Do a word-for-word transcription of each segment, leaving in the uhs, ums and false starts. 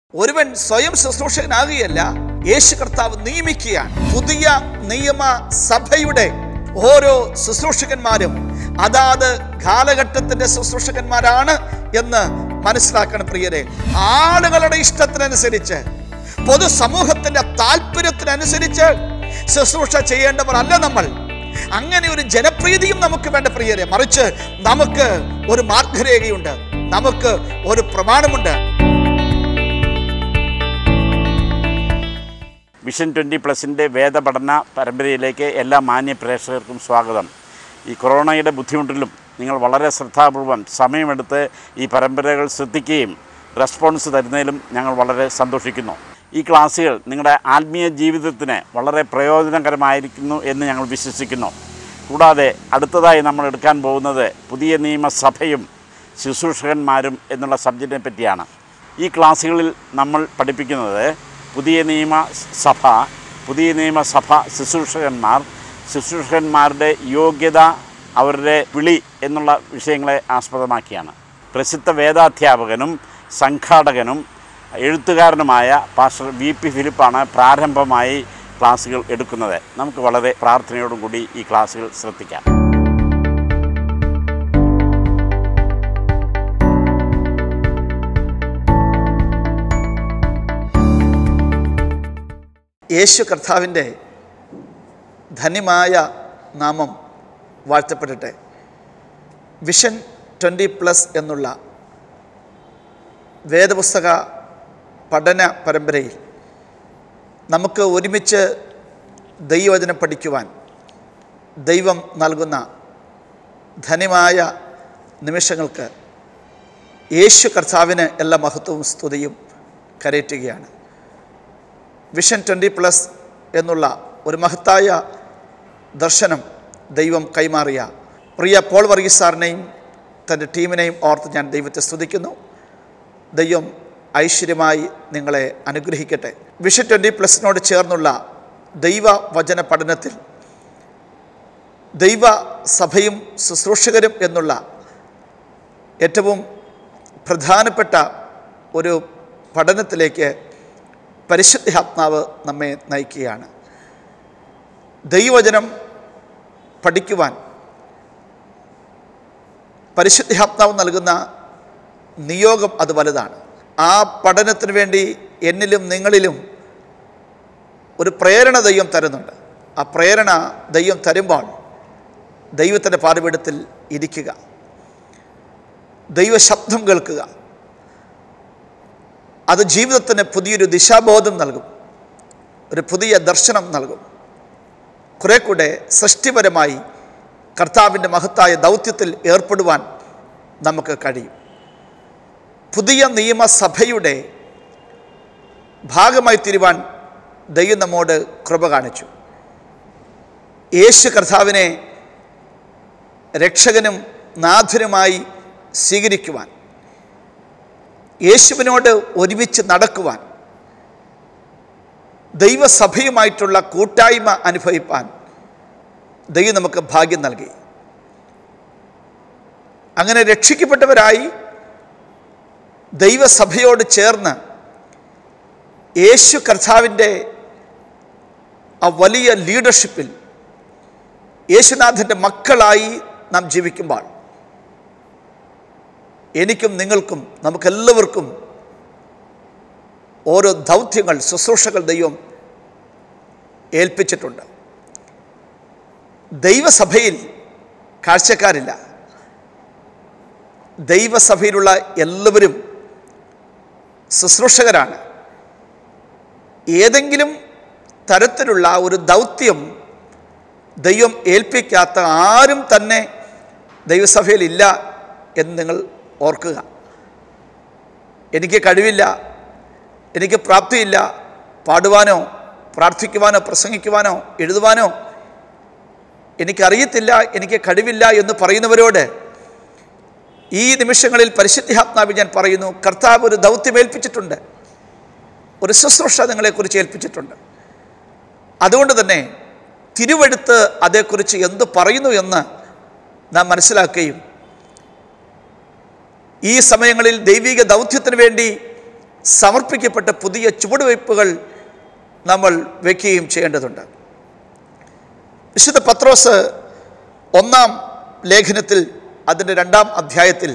ഒരുവൻ സ്വയം ശുശ്രൂഷകനാകുകയല്ല, യേശു കർത്താവ് നിയമിക്കുകയാണ്. പുതിയ നിയമ സഭയുടെ ഓരോ ശുശ്രൂഷകന്മാരും അതാത് കാലഘട്ടത്തിന്റെ ശുശ്രൂഷകന്മാരാണ് എന്ന് മനസ്സിലാക്കണം പ്രിയരെ. ആളുകളുടെ ഇഷ്ടത്തിനനുസരിച്ച്, പൊതുസമൂഹത്തിന്റെ താല്പര്യത്തിനനുസരിച്ച് ശുശ്രൂഷ ചെയ്യേണ്ടവർ അല്ല നമ്മൾ. അങ്ങനെ ഒരു ജനപ്രീതിയും നമുക്ക് വേണ്ട പ്രിയരെ. മറിച്ച് നമുക്ക് ഒരു മാർഗരേഖയുണ്ട്, നമുക്ക് ഒരു പ്രമാണമുണ്ട്. വിഷൻ ട്വൻറ്റി പ്ലസിൻ്റെ വേദപഠന പരമ്പരയിലേക്ക് എല്ലാ മാന്യ പ്രേക്ഷകർക്കും സ്വാഗതം. ഈ കൊറോണയുടെ ബുദ്ധിമുട്ടിലും നിങ്ങൾ വളരെ ശ്രദ്ധാപൂർവം സമയമെടുത്ത് ഈ പരമ്പരകൾ ശ്രദ്ധിക്കുകയും റെസ്പോൺസ് തരുന്നതിലും ഞങ്ങൾ വളരെ സന്തോഷിക്കുന്നു. ഈ ക്ലാസ്സുകൾ നിങ്ങളുടെ ആത്മീയ ജീവിതത്തിന് വളരെ പ്രയോജനകരമായിരിക്കുന്നു എന്ന് ഞങ്ങൾ വിശ്വസിക്കുന്നു. കൂടാതെ അടുത്തതായി നമ്മൾ എടുക്കാൻ പോകുന്നത് പുതിയ നിയമസഭയും ശുശ്രൂഷകന്മാരും എന്നുള്ള സബ്ജക്റ്റിനെ പറ്റിയാണ്. ഈ ക്ലാസ്സുകളിൽ നമ്മൾ പഠിപ്പിക്കുന്നത് പുതിയ നിയമ സഭ, പുതിയ നിയമസഭ ശുശ്രൂഷകന്മാർ, ശുശ്രൂഷകന്മാരുടെ യോഗ്യത, അവരുടെ വിളി എന്നുള്ള വിഷയങ്ങളെ ആസ്പദമാക്കിയാണ്. പ്രസിദ്ധ വേദാധ്യാപകനും സംഘാടകനും എഴുത്തുകാരനുമായ പാസ്റ്റർ വി പി ഫിലിപ്പാണ് പ്രാരംഭമായി ക്ലാസ്സുകൾ എടുക്കുന്നത്. നമുക്ക് വളരെ പ്രാർത്ഥനയോടും കൂടി ഈ ക്ലാസ്സുകൾ ശ്രദ്ധിക്കാം. യേശു കർത്താവിൻ്റെ ധന്യമായ നാമം വാഴ്ത്തപ്പെടട്ടെ. വിഷൻ ട്വൻറ്റി പ്ലസ് എന്നുള്ള വേദപുസ്തക പഠന പരമ്പരയിൽ നമുക്ക് ഒരുമിച്ച് ദൈവവചനം പഠിക്കുവാൻ ദൈവം നൽകുന്ന ധന്യമായ നിമിഷങ്ങൾക്ക് യേശു കർത്താവിന് എല്ലാ മഹത്വവും സ്തുതിയും കരയറ്റുകയാണ്. വിഷൻ ട്വൻറ്റി പ്ലസ് എന്നുള്ള ഒരു മഹത്തായ ദർശനം ദൈവം കൈമാറിയ പ്രിയ പോൾ വർഗീസ് സാറിനെയും തൻ്റെ ടീമിനെയും ഓർത്ത് ഞാൻ ദൈവത്തെ സ്തുതിക്കുന്നു. ദൈവം ഐശ്വര്യമായി നിങ്ങളെ അനുഗ്രഹിക്കട്ടെ. വിഷൻ ട്വൻറ്റി പ്ലസിനോട് ചേർന്നുള്ള ദൈവവചന പഠനത്തിൽ ദൈവ സഭയും ശുശ്രൂഷകരും എന്നുള്ള ഏറ്റവും പ്രധാനപ്പെട്ട ഒരു പഠനത്തിലേക്ക് പരിശുദ്ധാത്മാവ് നമ്മെ നയിക്കുകയാണ്. ദൈവവചനം പഠിക്കുവാൻ പരിശുദ്ധാത്മാവ് നൽകുന്ന നിയോഗം അത് വലുതാണ്. ആ പഠനത്തിന് വേണ്ടി എന്നിലും നിങ്ങളിലും ഒരു പ്രേരണ ദൈവം തരുന്നുണ്ട്. ആ പ്രേരണ ദൈവം തരുമ്പോൾ ദൈവത്തിൻ്റെ പാതപീഠത്തിൽ ഇരിക്കുക, ദൈവശബ്ദം കേൾക്കുക. അത് ജീവിതത്തിന് പുതിയൊരു ദിശാബോധം നൽകും, ഒരു പുതിയ ദർശനം നൽകും. കുറെ കൂടെ സൃഷ്ടിപരമായി കർത്താവിൻ്റെ മഹത്തായ ദൗത്യത്തിൽ ഏർപ്പെടുവാൻ നമുക്ക് കഴിയും. പുതിയ നിയമസഭയുടെ ഭാഗമായി തീരുവാൻ ദൈവം നമ്മോട് കൃപ കാണിച്ചു. യേശു കർത്താവിനെ രക്ഷകനും നാഥനുമായി സ്വീകരിക്കുവാൻ, യേശുവിനോട് ഒരുമിച്ച് നടക്കുവാൻ, ദൈവസഭയുമായിട്ടുള്ള കൂട്ടായ്മ അനുഭവിപ്പാൻ ദൈവം നമുക്ക് ഭാഗ്യം നൽകി. അങ്ങനെ രക്ഷിക്കപ്പെട്ടവരായി ദൈവസഭയോട് ചേർന്ന് യേശു കർത്താവിൻ്റെ ആ വലിയ ലീഡർഷിപ്പിൽ യേശുനാഥൻ്റെ മക്കളായി നാം ജീവിക്കുമ്പോൾ എനിക്കും നിങ്ങൾക്കും നമുക്കെല്ലാവർക്കും ഓരോ ദൗത്യങ്ങൾ, ശുശ്രൂഷകൾ ദൈവം ഏൽപ്പിച്ചിട്ടുണ്ട്. ദൈവസഭയിൽ കാഴ്ചക്കാരില്ല. ദൈവസഭയിലുള്ള എല്ലാവരും ശുശ്രൂഷകരാണ്. ഏതെങ്കിലും തരത്തിലുള്ള ഒരു ദൗത്യം ദൈവം ഏൽപ്പിക്കാത്ത ആരും തന്നെ ദൈവസഭയിലില്ല എന്ന് നിങ്ങൾ ഓർക്കുക. എനിക്ക് കഴിവില്ല, എനിക്ക് പ്രാപ്തിയില്ല, പാടുവാനോ പ്രാർത്ഥിക്കുവാനോ പ്രസംഗിക്കുവാനോ എഴുതുവാനോ എനിക്കറിയത്തില്ല, എനിക്ക് കഴിവില്ല എന്ന് പറയുന്നവരോട് ഈ നിമിഷങ്ങളിൽ പരിശുദ്ധാത്മാവിൽ ഞാൻ പറയുന്നു, കർത്താവ് ഒരു ദൗത്യം ഏൽപ്പിച്ചിട്ടുണ്ട്, ഒരു ശുശ്രൂഷ നിങ്ങളെക്കുറിച്ച് ഏൽപ്പിച്ചിട്ടുണ്ട്. അതുകൊണ്ട് തന്നെ തിരുവെഴുത്ത് അതേക്കുറിച്ച് എന്ത് പറയുന്നു എന്ന് നാം മനസ്സിലാക്കുകയും ഈ സമയങ്ങളിൽ ദൈവിക ദൗത്യത്തിന് വേണ്ടി സമർപ്പിക്കപ്പെട്ട പുതിയ ചുവടുവയ്പ്പുകൾ നമ്മൾ വയ്ക്കുകയും ചെയ്യേണ്ടതുണ്ട്. വിശുദ്ധ പത്രോസ് ഒന്നാം ലേഖനത്തിൽ അതിൻ്റെ രണ്ടാം അധ്യായത്തിൽ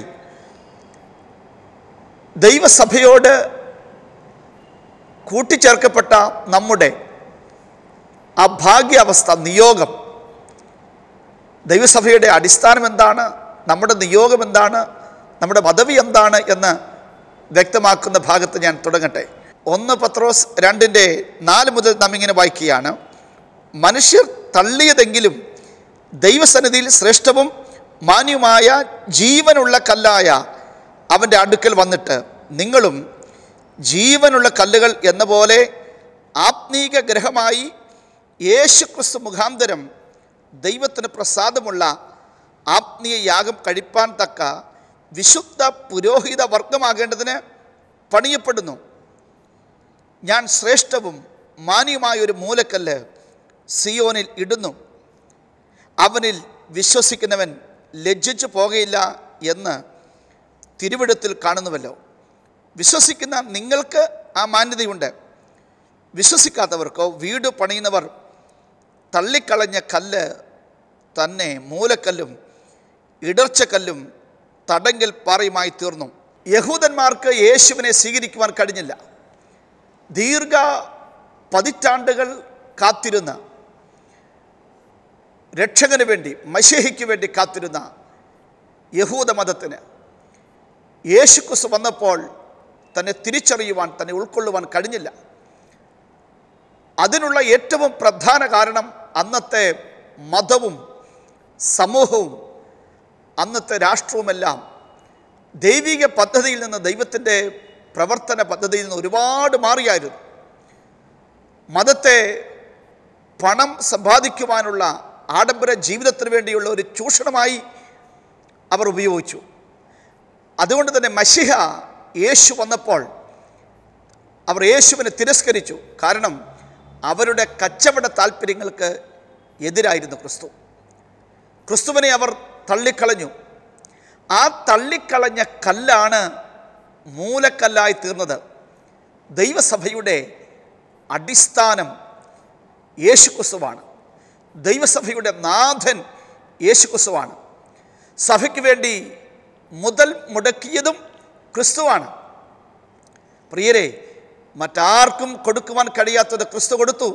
ദൈവസഭയോട് കൂട്ടിച്ചേർക്കപ്പെട്ട നമ്മുടെ ആ ഭാഗ്യാവസ്ഥ, നിയോഗം, ദൈവസഭയുടെ അടിസ്ഥാനം എന്താണ്, നമ്മുടെ നിയോഗം എന്താണ്, നമ്മുടെ പദവി എന്താണ് എന്ന് വ്യക്തമാക്കുന്ന ഭാഗത്ത് ഞാൻ തുടങ്ങട്ടെ. ഒന്ന് പത്രോസ് രണ്ടിൻ്റെ നാല് മുതൽ നാം ഇങ്ങനെ വായിക്കുകയാണ്: മനുഷ്യർ തള്ളിയതെങ്കിലും ദൈവസന്നിധിയിൽ ശ്രേഷ്ഠവും മാന്യവുമായ ജീവനുള്ള കല്ലായ അവൻ്റെ അടുക്കൽ വന്നിട്ട് നിങ്ങളും ജീവനുള്ള കല്ലുകൾ എന്ന പോലെ ആത്മീക ഗ്രഹമായി യേശുക്രിസ്തു മുഖാന്തരം ദൈവത്തിന് പ്രസാദമുള്ള ആത്മീയ യാഗം കഴിപ്പാൻ തക്ക വിശുദ്ധ പുരോഹിത വർഗമാകേണ്ടതിന് പണിയപ്പെടുന്നു. ഞാൻ ശ്രേഷ്ഠവും മാന്യമായൊരു മൂലക്കല്ല് സിയോനിൽ ഇടുന്നു, അവനിൽ വിശ്വസിക്കുന്നവൻ ലജ്ജിച്ചു പോകയില്ല എന്ന് തിരുവെഴുത്തിൽ കാണുന്നുവല്ലോ. വിശ്വസിക്കുന്ന നിങ്ങൾക്ക് ആ മാന്യതയുണ്ട്. വിശ്വസിക്കാത്തവർക്കോ വീട് പണിയുന്നവർ തള്ളിക്കളഞ്ഞ കല്ല് തന്നെ മൂലക്കല്ലും ഇടർച്ചക്കല്ലും തടങ്കൽ പാറയുമായി തീർന്നു. യഹൂദന്മാർക്ക് യേശുവിനെ സ്വീകരിക്കുവാൻ കഴിഞ്ഞില്ല. ദീർഘ പതിറ്റാണ്ടുകൾ കാത്തിരുന്ന, രക്ഷകന് വേണ്ടി, മശീഹയ്ക്ക് വേണ്ടി കാത്തിരുന്ന യഹൂദ മതത്തിന് യേശുക്രിസ്തു വന്നപ്പോൾ തന്നെ തിരിച്ചറിയുവാൻ, തന്നെ ഉൾക്കൊള്ളുവാൻ കഴിഞ്ഞില്ല. അതിനുള്ള ഏറ്റവും പ്രധാന കാരണം അന്നത്തെ മതവും സമൂഹവും അന്നത്തെ രാഷ്ട്രവുമെല്ലാം ദൈവിക പദ്ധതിയിൽ നിന്ന്, ദൈവത്തിൻ്റെ പ്രവർത്തന പദ്ധതിയിൽ നിന്ന് ഒരുപാട് മാറിയായിരുന്നു. മതത്തെ പണം സമ്പാദിക്കുവാനുള്ള ആഡംബര ജീവിതത്തിന് വേണ്ടിയുള്ള ഒരു ചൂഷണമായി അവർ ഉപയോഗിച്ചു. അതുകൊണ്ട് തന്നെ മശിഹ യേശു വന്നപ്പോൾ അവർ യേശുവിനെ തിരസ്കരിച്ചു. കാരണം അവരുടെ കച്ചവട താല്പര്യങ്ങൾക്ക് എതിരായിരുന്നു ക്രിസ്തു. ക്രിസ്തുവിനെ അവർ തള്ളിക്കളഞ്ഞു. ആ തള്ളിക്കളഞ്ഞ കല്ലാണ് മൂലക്കല്ലായി തീർന്നത്. ദൈവസഭയുടെ അടിസ്ഥാനം യേശുക്രിസ്തുവാണ്. ദൈവസഭയുടെ നാഥൻ യേശുക്രിസ്തുവാണ്. സഭയ്ക്ക് വേണ്ടി മുതൽ മുടക്കിയതും ക്രിസ്തുവാണ്. പ്രിയരെ, മറ്റാർക്കും കൊടുക്കുവാൻ കഴിയാത്തത് ക്രിസ്തു കൊടുത്തു.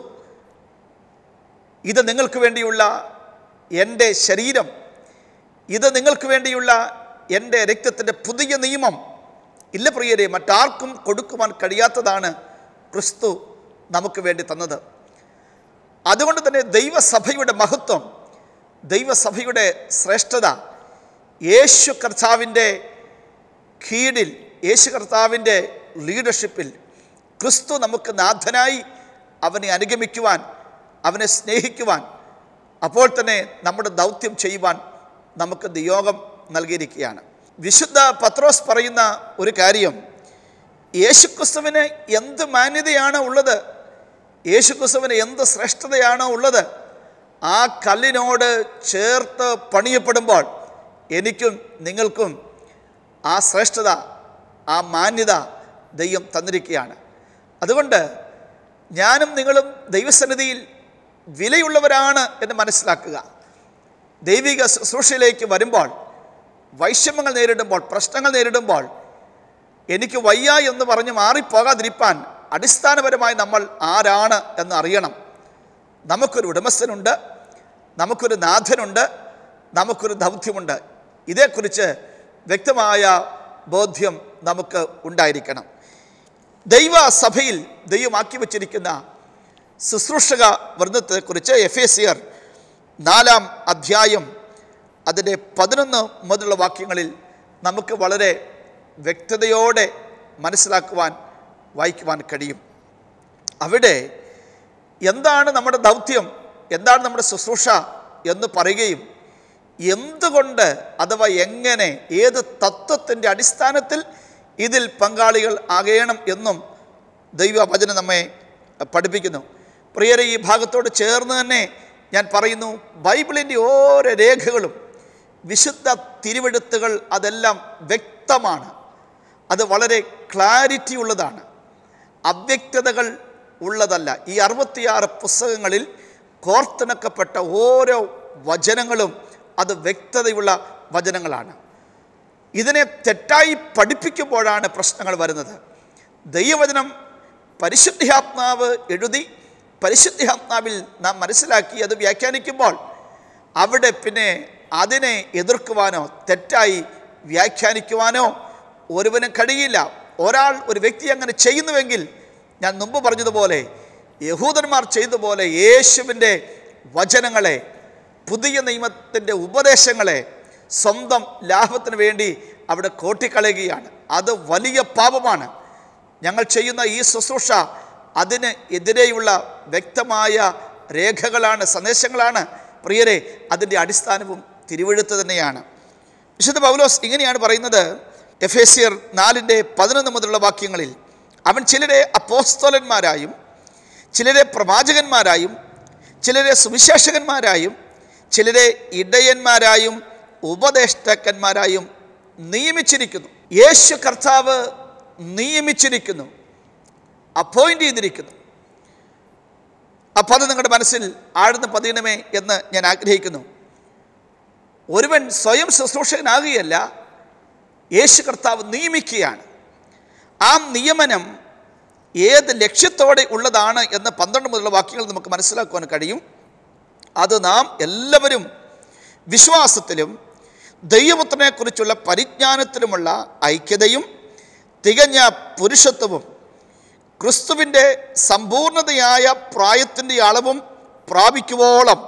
ഇത് നിങ്ങൾക്ക് വേണ്ടിയുള്ള എൻ്റെ ശരീരം, ഇത് നിങ്ങൾക്ക് വേണ്ടിയുള്ള എൻ്റെ രക്തത്തിൻ്റെ പുതിയ നിയമം. ഇല്ല പ്രിയരെ, മറ്റാർക്കും കൊടുക്കുവാൻ കഴിയാത്തതാണ് ക്രിസ്തു നമുക്ക് വേണ്ടി തന്നത്. അതുകൊണ്ട് തന്നെ ദൈവസഭയുടെ മഹത്വം, ദൈവസഭയുടെ ശ്രേഷ്ഠത യേശു കർത്താവിൻ്റെ കീഴിൽ, യേശു കർത്താവിൻ്റെ ലീഡർഷിപ്പിൽ ക്രിസ്തു നമുക്ക് നാഥനായി അവനെ അനുഗമിക്കുവാൻ, അവനെ സ്നേഹിക്കുവാൻ, അപ്പോൾ തന്നെ നമ്മുടെ ദൗത്യം ചെയ്യുവാൻ നമുക്ക് നിയോഗം നൽകിയിരിക്കുകയാണ്. വിശുദ്ധ പത്രോസ് പറയുന്ന ഒരു കാര്യം, യേശുക്രിസ്തുവിന് എന്ത് മാന്യതയാണ് ഉള്ളത്, യേശുക്രിസ്തുവിന് എന്ത് ശ്രേഷ്ഠതയാണ് ഉള്ളത്, ആ കല്ലിനോട് ചേർത്ത് പണിയപ്പെടുമ്പോൾ എനിക്കും നിങ്ങൾക്കും ആ ശ്രേഷ്ഠത, ആ മാന്യത ദൈവം തന്നിരിക്കുകയാണ്. അതുകൊണ്ട് ഞാനും നിങ്ങളും ദൈവസന്നിധിയിൽ വിലയുള്ളവരാണ് എന്ന് മനസ്സിലാക്കുക. ദൈവിക ശുശ്രൂഷയിലേക്ക് വരുമ്പോൾ, വൈഷമ്യങ്ങൾ നേരിടുമ്പോൾ, പ്രശ്നങ്ങൾ നേരിടുമ്പോൾ എനിക്ക് വയ്യ എന്ന് പറഞ്ഞ് മാറിപ്പോകാതിരിപ്പാൻ അടിസ്ഥാനപരമായി നമ്മൾ ആരാണ് എന്ന് അറിയണം. നമുക്കൊരു ഉടമസ്ഥനുണ്ട്, നമുക്കൊരു നാഥനുണ്ട്, നമുക്കൊരു ദൗത്യമുണ്ട്. ഇതേക്കുറിച്ച് വ്യക്തമായ ബോധ്യം നമുക്ക് ഉണ്ടായിരിക്കണം. ദൈവസഭയിൽ ദൈവമാക്കി വച്ചിരിക്കുന്ന ശുശ്രൂഷക വൃന്ദത്തെക്കുറിച്ച് എഫേസ്യർ നാലാം അധ്യായം അതിൻ്റെ പതിനൊന്ന് മുതലുള്ള വാക്യങ്ങളിൽ നമുക്ക് വളരെ വ്യക്തതയോടെ മനസ്സിലാക്കുവാൻ, വായിക്കുവാൻ കഴിയും. അവിടെ എന്താണ് നമ്മുടെ ദൗത്യം, എന്താണ് നമ്മുടെ ശുശ്രൂഷ എന്ന് പറയുകയും എന്തുകൊണ്ട് അഥവാ എങ്ങനെ, ഏത് തത്വത്തിൻ്റെ അടിസ്ഥാനത്തിൽ ഇതിൽ പങ്കാളികൾ ആകണം എന്നും ദൈവവചനം നമ്മെ പഠിപ്പിക്കുന്നു. പ്രിയരെ, ഈ ഭാഗത്തോട് ചേർന്ന് തന്നെ ഞാൻ പറയുന്നു, ബൈബിളിൻ്റെ ഓരോ രേഖകളും, വിശുദ്ധ തിരുവെഴുത്തുകൾ, അതെല്ലാം വ്യക്തമാണ്. അത് വളരെ ക്ലാരിറ്റി ഉള്ളതാണ്. അവ്യക്തതകൾ ഉള്ളതല്ല. ഈ അറുപത്തിയാറ് പുസ്തകങ്ങളിൽ കോർത്തിണക്കപ്പെട്ട ഓരോ വചനങ്ങളും അത് വ്യക്തതയുള്ള വചനങ്ങളാണ്. ഇതിനെ തെറ്റായി പഠിപ്പിക്കുമ്പോഴാണ് പ്രശ്നങ്ങൾ വരുന്നത്. ദൈവവചനം പരിശുദ്ധാത്മാവ് എഴുതി പരിശുദ്ധാത്മാവിൽ നാം മനസ്സിലാക്കി അത് വ്യാഖ്യാനിക്കുമ്പോൾ അവിടെ പിന്നെ അതിനെ എതിർക്കുവാനോ തെറ്റായി വ്യാഖ്യാനിക്കുവാനോ ഒരുവനും കഴിയില്ല. ഒരാൾ ഒരു വ്യക്തി അങ്ങനെ ചെയ്യുന്നുവെങ്കിൽ ഞാൻ മുമ്പ് പറഞ്ഞതുപോലെ യഹൂദന്മാർ ചെയ്തതുപോലെ യേശുവിൻ്റെ വചനങ്ങളെ, പുതിയ നിയമത്തിൻ്റെ ഉപദേശങ്ങളെ സ്വന്തം ലാഭത്തിന് വേണ്ടി അവിടെ കോട്ടിക്കളയുകയാണ്. അത് വലിയ പാപമാണ്. ഞങ്ങൾ ചെയ്യുന്ന ഈ ശുശ്രൂഷ അതിന് എതിരെയുള്ള വ്യക്തമായ രേഖകളാണ്, സന്ദേശങ്ങളാണ് പ്രിയരെ. അതിൻ്റെ അടിസ്ഥാനവും തിരുവെഴുത്ത് തന്നെയാണ്. വിശുദ്ധ പൗലോസ് ഇങ്ങനെയാണ് പറയുന്നത് എഫേസ്യർ നാലിൻ്റെ പതിനൊന്ന് മുതലുള്ള വാക്യങ്ങളിൽ, അവൻ ചിലരെ അപ്പോസ്തലന്മാരായും ചിലരെ പ്രവാചകന്മാരായും ചിലരെ സുവിശേഷകന്മാരായും ചിലരെ ഇടയന്മാരായും ഉപദേഷ്ടാക്കന്മാരായും നിയമിച്ചിരിക്കുന്നു. യേശു കർത്താവ് നിയമിച്ചിരിക്കുന്നു, അപ്പോയിൻ്റ് ചെയ്തിരിക്കുന്നു. അപ്പോൾ അത് നിങ്ങളുടെ മനസ്സിൽ ആഴ്ന്ന് പതിയണമേ എന്ന് ഞാൻ ആഗ്രഹിക്കുന്നു. ഒരുവൻ സ്വയം ശുശ്രൂഷകനാകുകയല്ല, യേശു കർത്താവ് നിയമിക്കുകയാണ്. ആ നിയമനം ഏത് ലക്ഷ്യത്തോടെ ഉള്ളതാണ് എന്ന് പന്ത്രണ്ട് മുതലുള്ള വാക്യങ്ങൾ നമുക്ക് മനസ്സിലാക്കുവാൻ കഴിയും. അത് നാം എല്ലാവരും വിശ്വാസത്തിലും ദൈവപുത്രനെക്കുറിച്ചുള്ള പരിജ്ഞാനത്തിലുമുള്ള ഐക്യതയും തികഞ്ഞ പുരുഷത്വവും ക്രിസ്തുവിൻ്റെ സമ്പൂർണതയായ പ്രായത്തിൻ്റെ അളവും പ്രാപിക്കുവോളം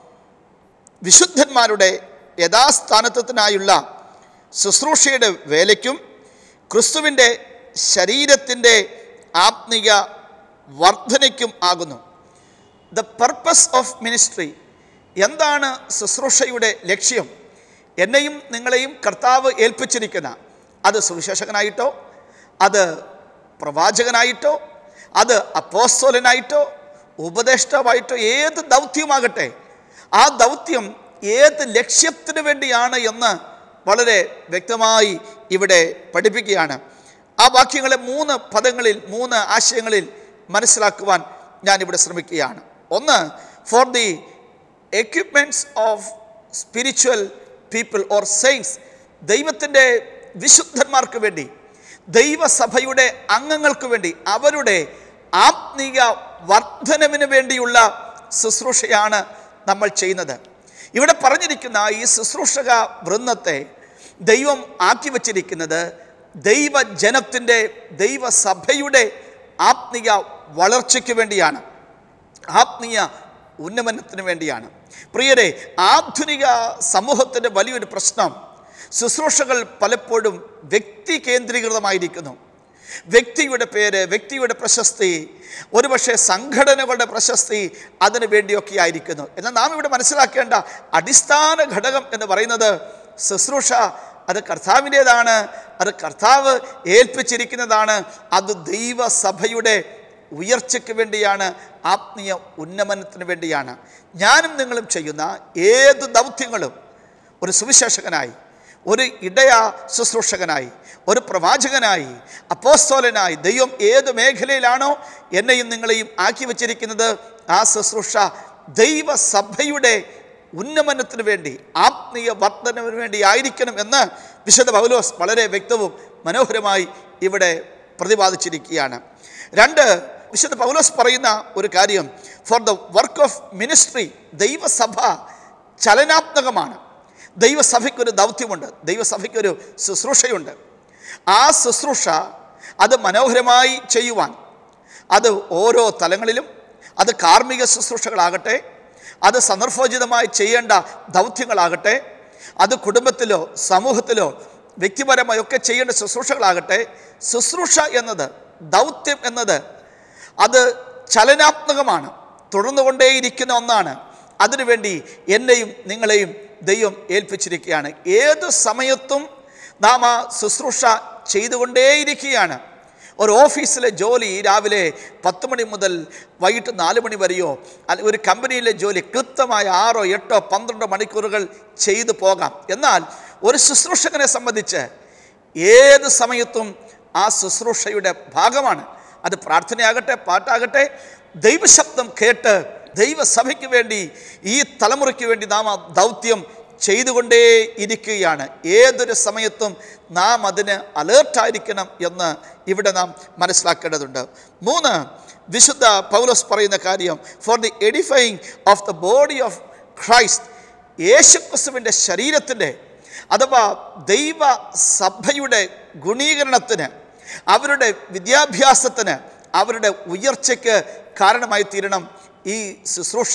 വിശുദ്ധന്മാരുടെ യഥാസ്ഥാനത്വത്തിനായുള്ള ശുശ്രൂഷയുടെ വേലയ്ക്കും ക്രിസ്തുവിൻ്റെ ശരീരത്തിൻ്റെ ആത്മിക വർധനയ്ക്കും ആകുന്നു. The purpose of ministry. എന്താണ് ശുശ്രൂഷയുടെ ലക്ഷ്യം? എന്നെയും നിങ്ങളെയും കർത്താവ് ഏൽപ്പിച്ചിരിക്കുന്ന, അത് സുവിശേഷകനായിട്ടോ അത് പ്രവാചകനായിട്ടോ അത് അപ്പോസ്തലനായിട്ടോ ഉപദേഷ്ടാവായിട്ടോ ഏത് ദൗത്യമാകട്ടെ, ആ ദൗത്യം ഏത് ലക്ഷ്യത്തിന് വേണ്ടിയാണ് എന്ന് വളരെ വ്യക്തമായി ഇവിടെ പഠിപ്പിക്കുകയാണ്. ആ വാക്യങ്ങളെ മൂന്ന് പദങ്ങളിൽ മൂന്ന് ആശയങ്ങളിൽ മനസ്സിലാക്കുവാൻ ഞാനിവിടെ ശ്രമിക്കുകയാണ്. ഒന്ന്, for the equipments of spiritual people or saints. ദൈവത്തിൻ്റെ വിശുദ്ധന്മാർക്ക് വേണ്ടി, ദൈവസഭയുടെ അംഗങ്ങൾക്ക് വേണ്ടി, അവരുടെ ആത്മീക വർധനവിന് വേണ്ടിയുള്ള ശുശ്രൂഷയാണ് നമ്മൾ ചെയ്യുന്നത്. ഇവിടെ പറഞ്ഞിരിക്കുന്ന ഈ ശുശ്രൂഷക വൃന്ദത്തെ ദൈവം ആക്കി വച്ചിരിക്കുന്നത് ദൈവജനത്തിൻ്റെ, ദൈവസഭയുടെ ആത്മീയ വളർച്ചയ്ക്ക് വേണ്ടിയാണ്, ആത്മീയ ഉന്നമനത്തിന് വേണ്ടിയാണ്. പ്രിയരെ, ആധുനിക സമൂഹത്തിൻ്റെ വലിയൊരു പ്രശ്നം ശുശ്രൂഷകൾ പലപ്പോഴും വ്യക്തി കേന്ദ്രീകൃതമായിരിക്കുന്നു. വ്യക്തിയുടെ പേര്, വ്യക്തിയുടെ പ്രശസ്തി, ഒരുപക്ഷെ സംഘടനകളുടെ പ്രശസ്തി അതിനു വേണ്ടിയൊക്കെ ആയിരിക്കുന്നു. എന്നാൽ നാം ഇവിടെ മനസ്സിലാക്കേണ്ട അടിസ്ഥാന ഘടകം എന്ന് പറയുന്നത് ശുശ്രൂഷ അത് കർത്താവിൻ്റേതാണ്, അത് കർത്താവ് ഏൽപ്പിച്ചിരിക്കുന്നതാണ്, അത് ദൈവസഭയുടെ ഉയർച്ചയ്ക്ക് വേണ്ടിയാണ്, ആത്മീയ ഉന്നമനത്തിന് വേണ്ടിയാണ്. ഞാനും നിങ്ങളും ചെയ്യുന്ന ഏത് ദൗത്യങ്ങളും ഒരു സുവിശേഷകനായി, ഒരു ഇടയ ശുശ്രൂഷകനായി, ഒരു പ്രവാചകനായി, അപ്പോസ്തലനായി, ദൈവം ഏത് മേഖലയിലാണോ എന്നെയും നിങ്ങളെയും ആക്കി വച്ചിരിക്കുന്നത്, ആ ശുശ്രൂഷ ദൈവസഭയുടെ ഉന്നമനത്തിന് വേണ്ടി, ആത്മീയ വർധനവിന് വേണ്ടി ആയിരിക്കണം എന്ന് വിശുദ്ധ പൗലോസ് വളരെ വ്യക്തവും മനോഹരമായി ഇവിടെ പ്രതിപാദിച്ചിരിക്കുകയാണ്. രണ്ട്, വിശുദ്ധ പൗലോസ് പറയുന്ന ഒരു കാര്യം, for the work of ministry. ദൈവസഭ ചലനാത്മകമാണ്. ദൈവസഭയ്ക്കൊരു ദൗത്യമുണ്ട്, ദൈവസഭയ്ക്കൊരു ശുശ്രൂഷയുണ്ട്. ആ ശുശ്രൂഷ അത് മനോഹരമായി ചെയ്യുവാൻ, അത് ഓരോ തലങ്ങളിലും, അത് കാർമ്മിക ശുശ്രൂഷകളാകട്ടെ, അത് സന്ദർഭോചിതമായി ചെയ്യേണ്ട ദൗത്യങ്ങളാകട്ടെ, അത് കുടുംബത്തിലോ സമൂഹത്തിലോ വ്യക്തിപരമായൊക്കെ ചെയ്യേണ്ട ശുശ്രൂഷകളാകട്ടെ, ശുശ്രൂഷ എന്നത്, ദൗത്യം എന്നത് അത് ചലനാത്മകമാണ്, തുടർന്നുകൊണ്ടേയിരിക്കുന്ന ഒന്നാണ്. അതിനുവേണ്ടി എന്നെയും നിങ്ങളെയും ദൈവം ഏൽപ്പിച്ചിരിക്കുകയാണ്. ഏത് സമയത്തും നാം ആ ശുശ്രൂഷ ചെയ്തുകൊണ്ടേയിരിക്കുകയാണ്. ഒരു ഓഫീസിലെ ജോലി രാവിലെ പത്ത് മണി മുതൽ വൈകിട്ട് നാല് മണി വരെയോ, അല്ലെങ്കിൽ ഒരു കമ്പനിയിലെ ജോലി കൃത്യമായ ആറോ എട്ടോ പന്ത്രണ്ടോ മണിക്കൂറുകൾ ചെയ്തു പോകാം. എന്നാൽ ഒരു ശുശ്രൂഷകനെ സംബന്ധിച്ച് ഏത് സമയത്തും ആ ശുശ്രൂഷയുടെ ഭാഗമാണ്, അത് പ്രാർത്ഥനയാകട്ടെ, പാട്ടാകട്ടെ, ദൈവശബ്ദം കേട്ട് ദൈവസഭയ്ക്ക് വേണ്ടി, ഈ തലമുറയ്ക്ക് വേണ്ടി നാം ആ ദൗത്യം ചെയ്തുകൊണ്ടേ ഇരിക്കുകയാണ്. ഏതൊരു സമയത്തും നാം അതിന് അലേർട്ടായിരിക്കണം എന്ന് ഇവിടെ നാം മനസ്സിലാക്കേണ്ടതുണ്ട്. മൂന്ന്, വിശുദ്ധ പൗലോസ് പറയുന്ന കാര്യം, for the edifying of the body of Christ, യേശുക്രിസ്തുവിൻ്റെ ശരീരത്തിൻ്റെ അഥവാ ദൈവ സഭയുടെ ഗുണീകരണത്തിന്, അവരുടെ വിദ്യാഭ്യാസത്തിന്, അവരുടെ ഉയർച്ചയ്ക്ക് കാരണമായി തീരണം ഈ ശുശ്രൂഷ.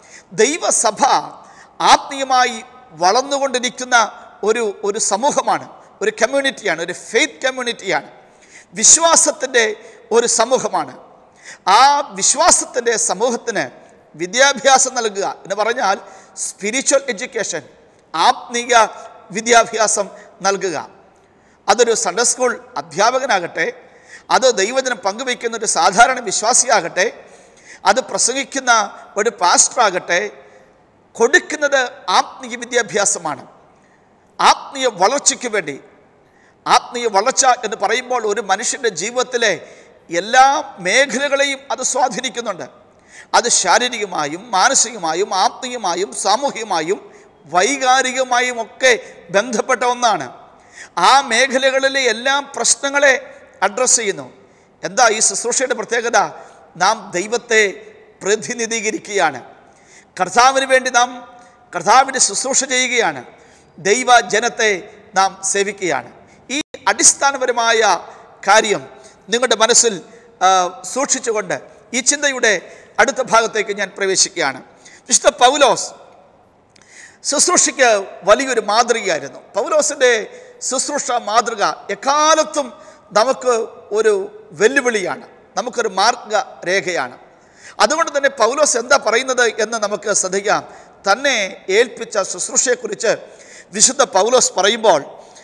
ദൈവസഭ ആത്മീയമായി വളർന്നുകൊണ്ടിരിക്കുന്ന ഒരു ഒരു സമൂഹമാണ്, ഒരു കമ്മ്യൂണിറ്റിയാണ്, ഒരു ഫെയ്ത്ത് കമ്മ്യൂണിറ്റിയാണ്, വിശ്വാസത്തിൻ്റെ ഒരു സമൂഹമാണ്. ആ വിശ്വാസത്തിൻ്റെ സമൂഹത്തിന് വിദ്യാഭ്യാസം നൽകുക എന്ന് പറഞ്ഞാൽ സ്പിരിച്വൽ എഡ്യൂക്കേഷൻ, ആത്മീയ വിദ്യാഭ്യാസം നൽകുക. അതൊരു സൺഡേ സ്കൂൾ അധ്യാപകനാകട്ടെ, അത് ദൈവജനം പങ്കുവയ്ക്കുന്ന ഒരു സാധാരണ വിശ്വാസിയാകട്ടെ, അത് പ്രസംഗിക്കുന്ന ഒരു പാസ്റ്ററാകട്ടെ, കൊടുക്കുന്നത് ആത്മീയ വിദ്യാഭ്യാസമാണ്. ആത്മീയ വളർച്ചയ്ക്ക് വേണ്ടി. ആത്മീയ വളർച്ച എന്ന് പറയുമ്പോൾ ഒരു മനുഷ്യൻ്റെ ജീവിതത്തിലെ എല്ലാ മേഖലകളെയും അത് സ്വാധീനിക്കുന്നുണ്ട്. അത് ശാരീരികമായും മാനസികമായും ആത്മീയമായും സാമൂഹികമായും വൈകാരികമായും ഒക്കെ ബന്ധപ്പെട്ട ഒന്നാണ്. ആ മേഖലകളിലെ എല്ലാ പ്രശ്നങ്ങളെ അഡ്രസ്സ് ചെയ്യുന്നു. എന്താ ഈ ശുശ്രൂഷയുടെ പ്രത്യേകത? നാം ദൈവത്തെ പ്രതിനിധീകരിക്കുകയാണ്. കർത്താവിന് വേണ്ടി നാം കർത്താവിൻ്റെ ശുശ്രൂഷ ചെയ്യുകയാണ്. ദൈവജനത്തെ നാം സേവിക്കുകയാണ്. ഈ അടിസ്ഥാനപരമായ കാര്യം നിങ്ങളുടെ മനസ്സിൽ സൂക്ഷിച്ചുകൊണ്ട് ഈ ചിന്തയുടെ അടുത്ത ഭാഗത്തേക്ക് ഞാൻ പ്രവേശിക്കുകയാണ്. വിശുദ്ധ പൗലോസ് ശുശ്രൂഷയ്ക്ക് വലിയൊരു മാതൃകയായിരുന്നു. പൗലോസിൻ്റെ ശുശ്രൂഷ മാതൃക എക്കാലത്തും നമുക്ക് ഒരു വെല്ലുവിളിയാണ്, നമുക്കൊരു മാർഗരേഖയാണ്. അതുകൊണ്ട് തന്നെ പൗലോസ് എന്താ പറയുന്നത് എന്ന് നമുക്ക് ശ്രദ്ധിക്കാം. തന്നെ ഏൽപ്പിച്ച ശുശ്രൂഷയെക്കുറിച്ച് വിശുദ്ധ പൗലോസ് പറയുമ്പോൾ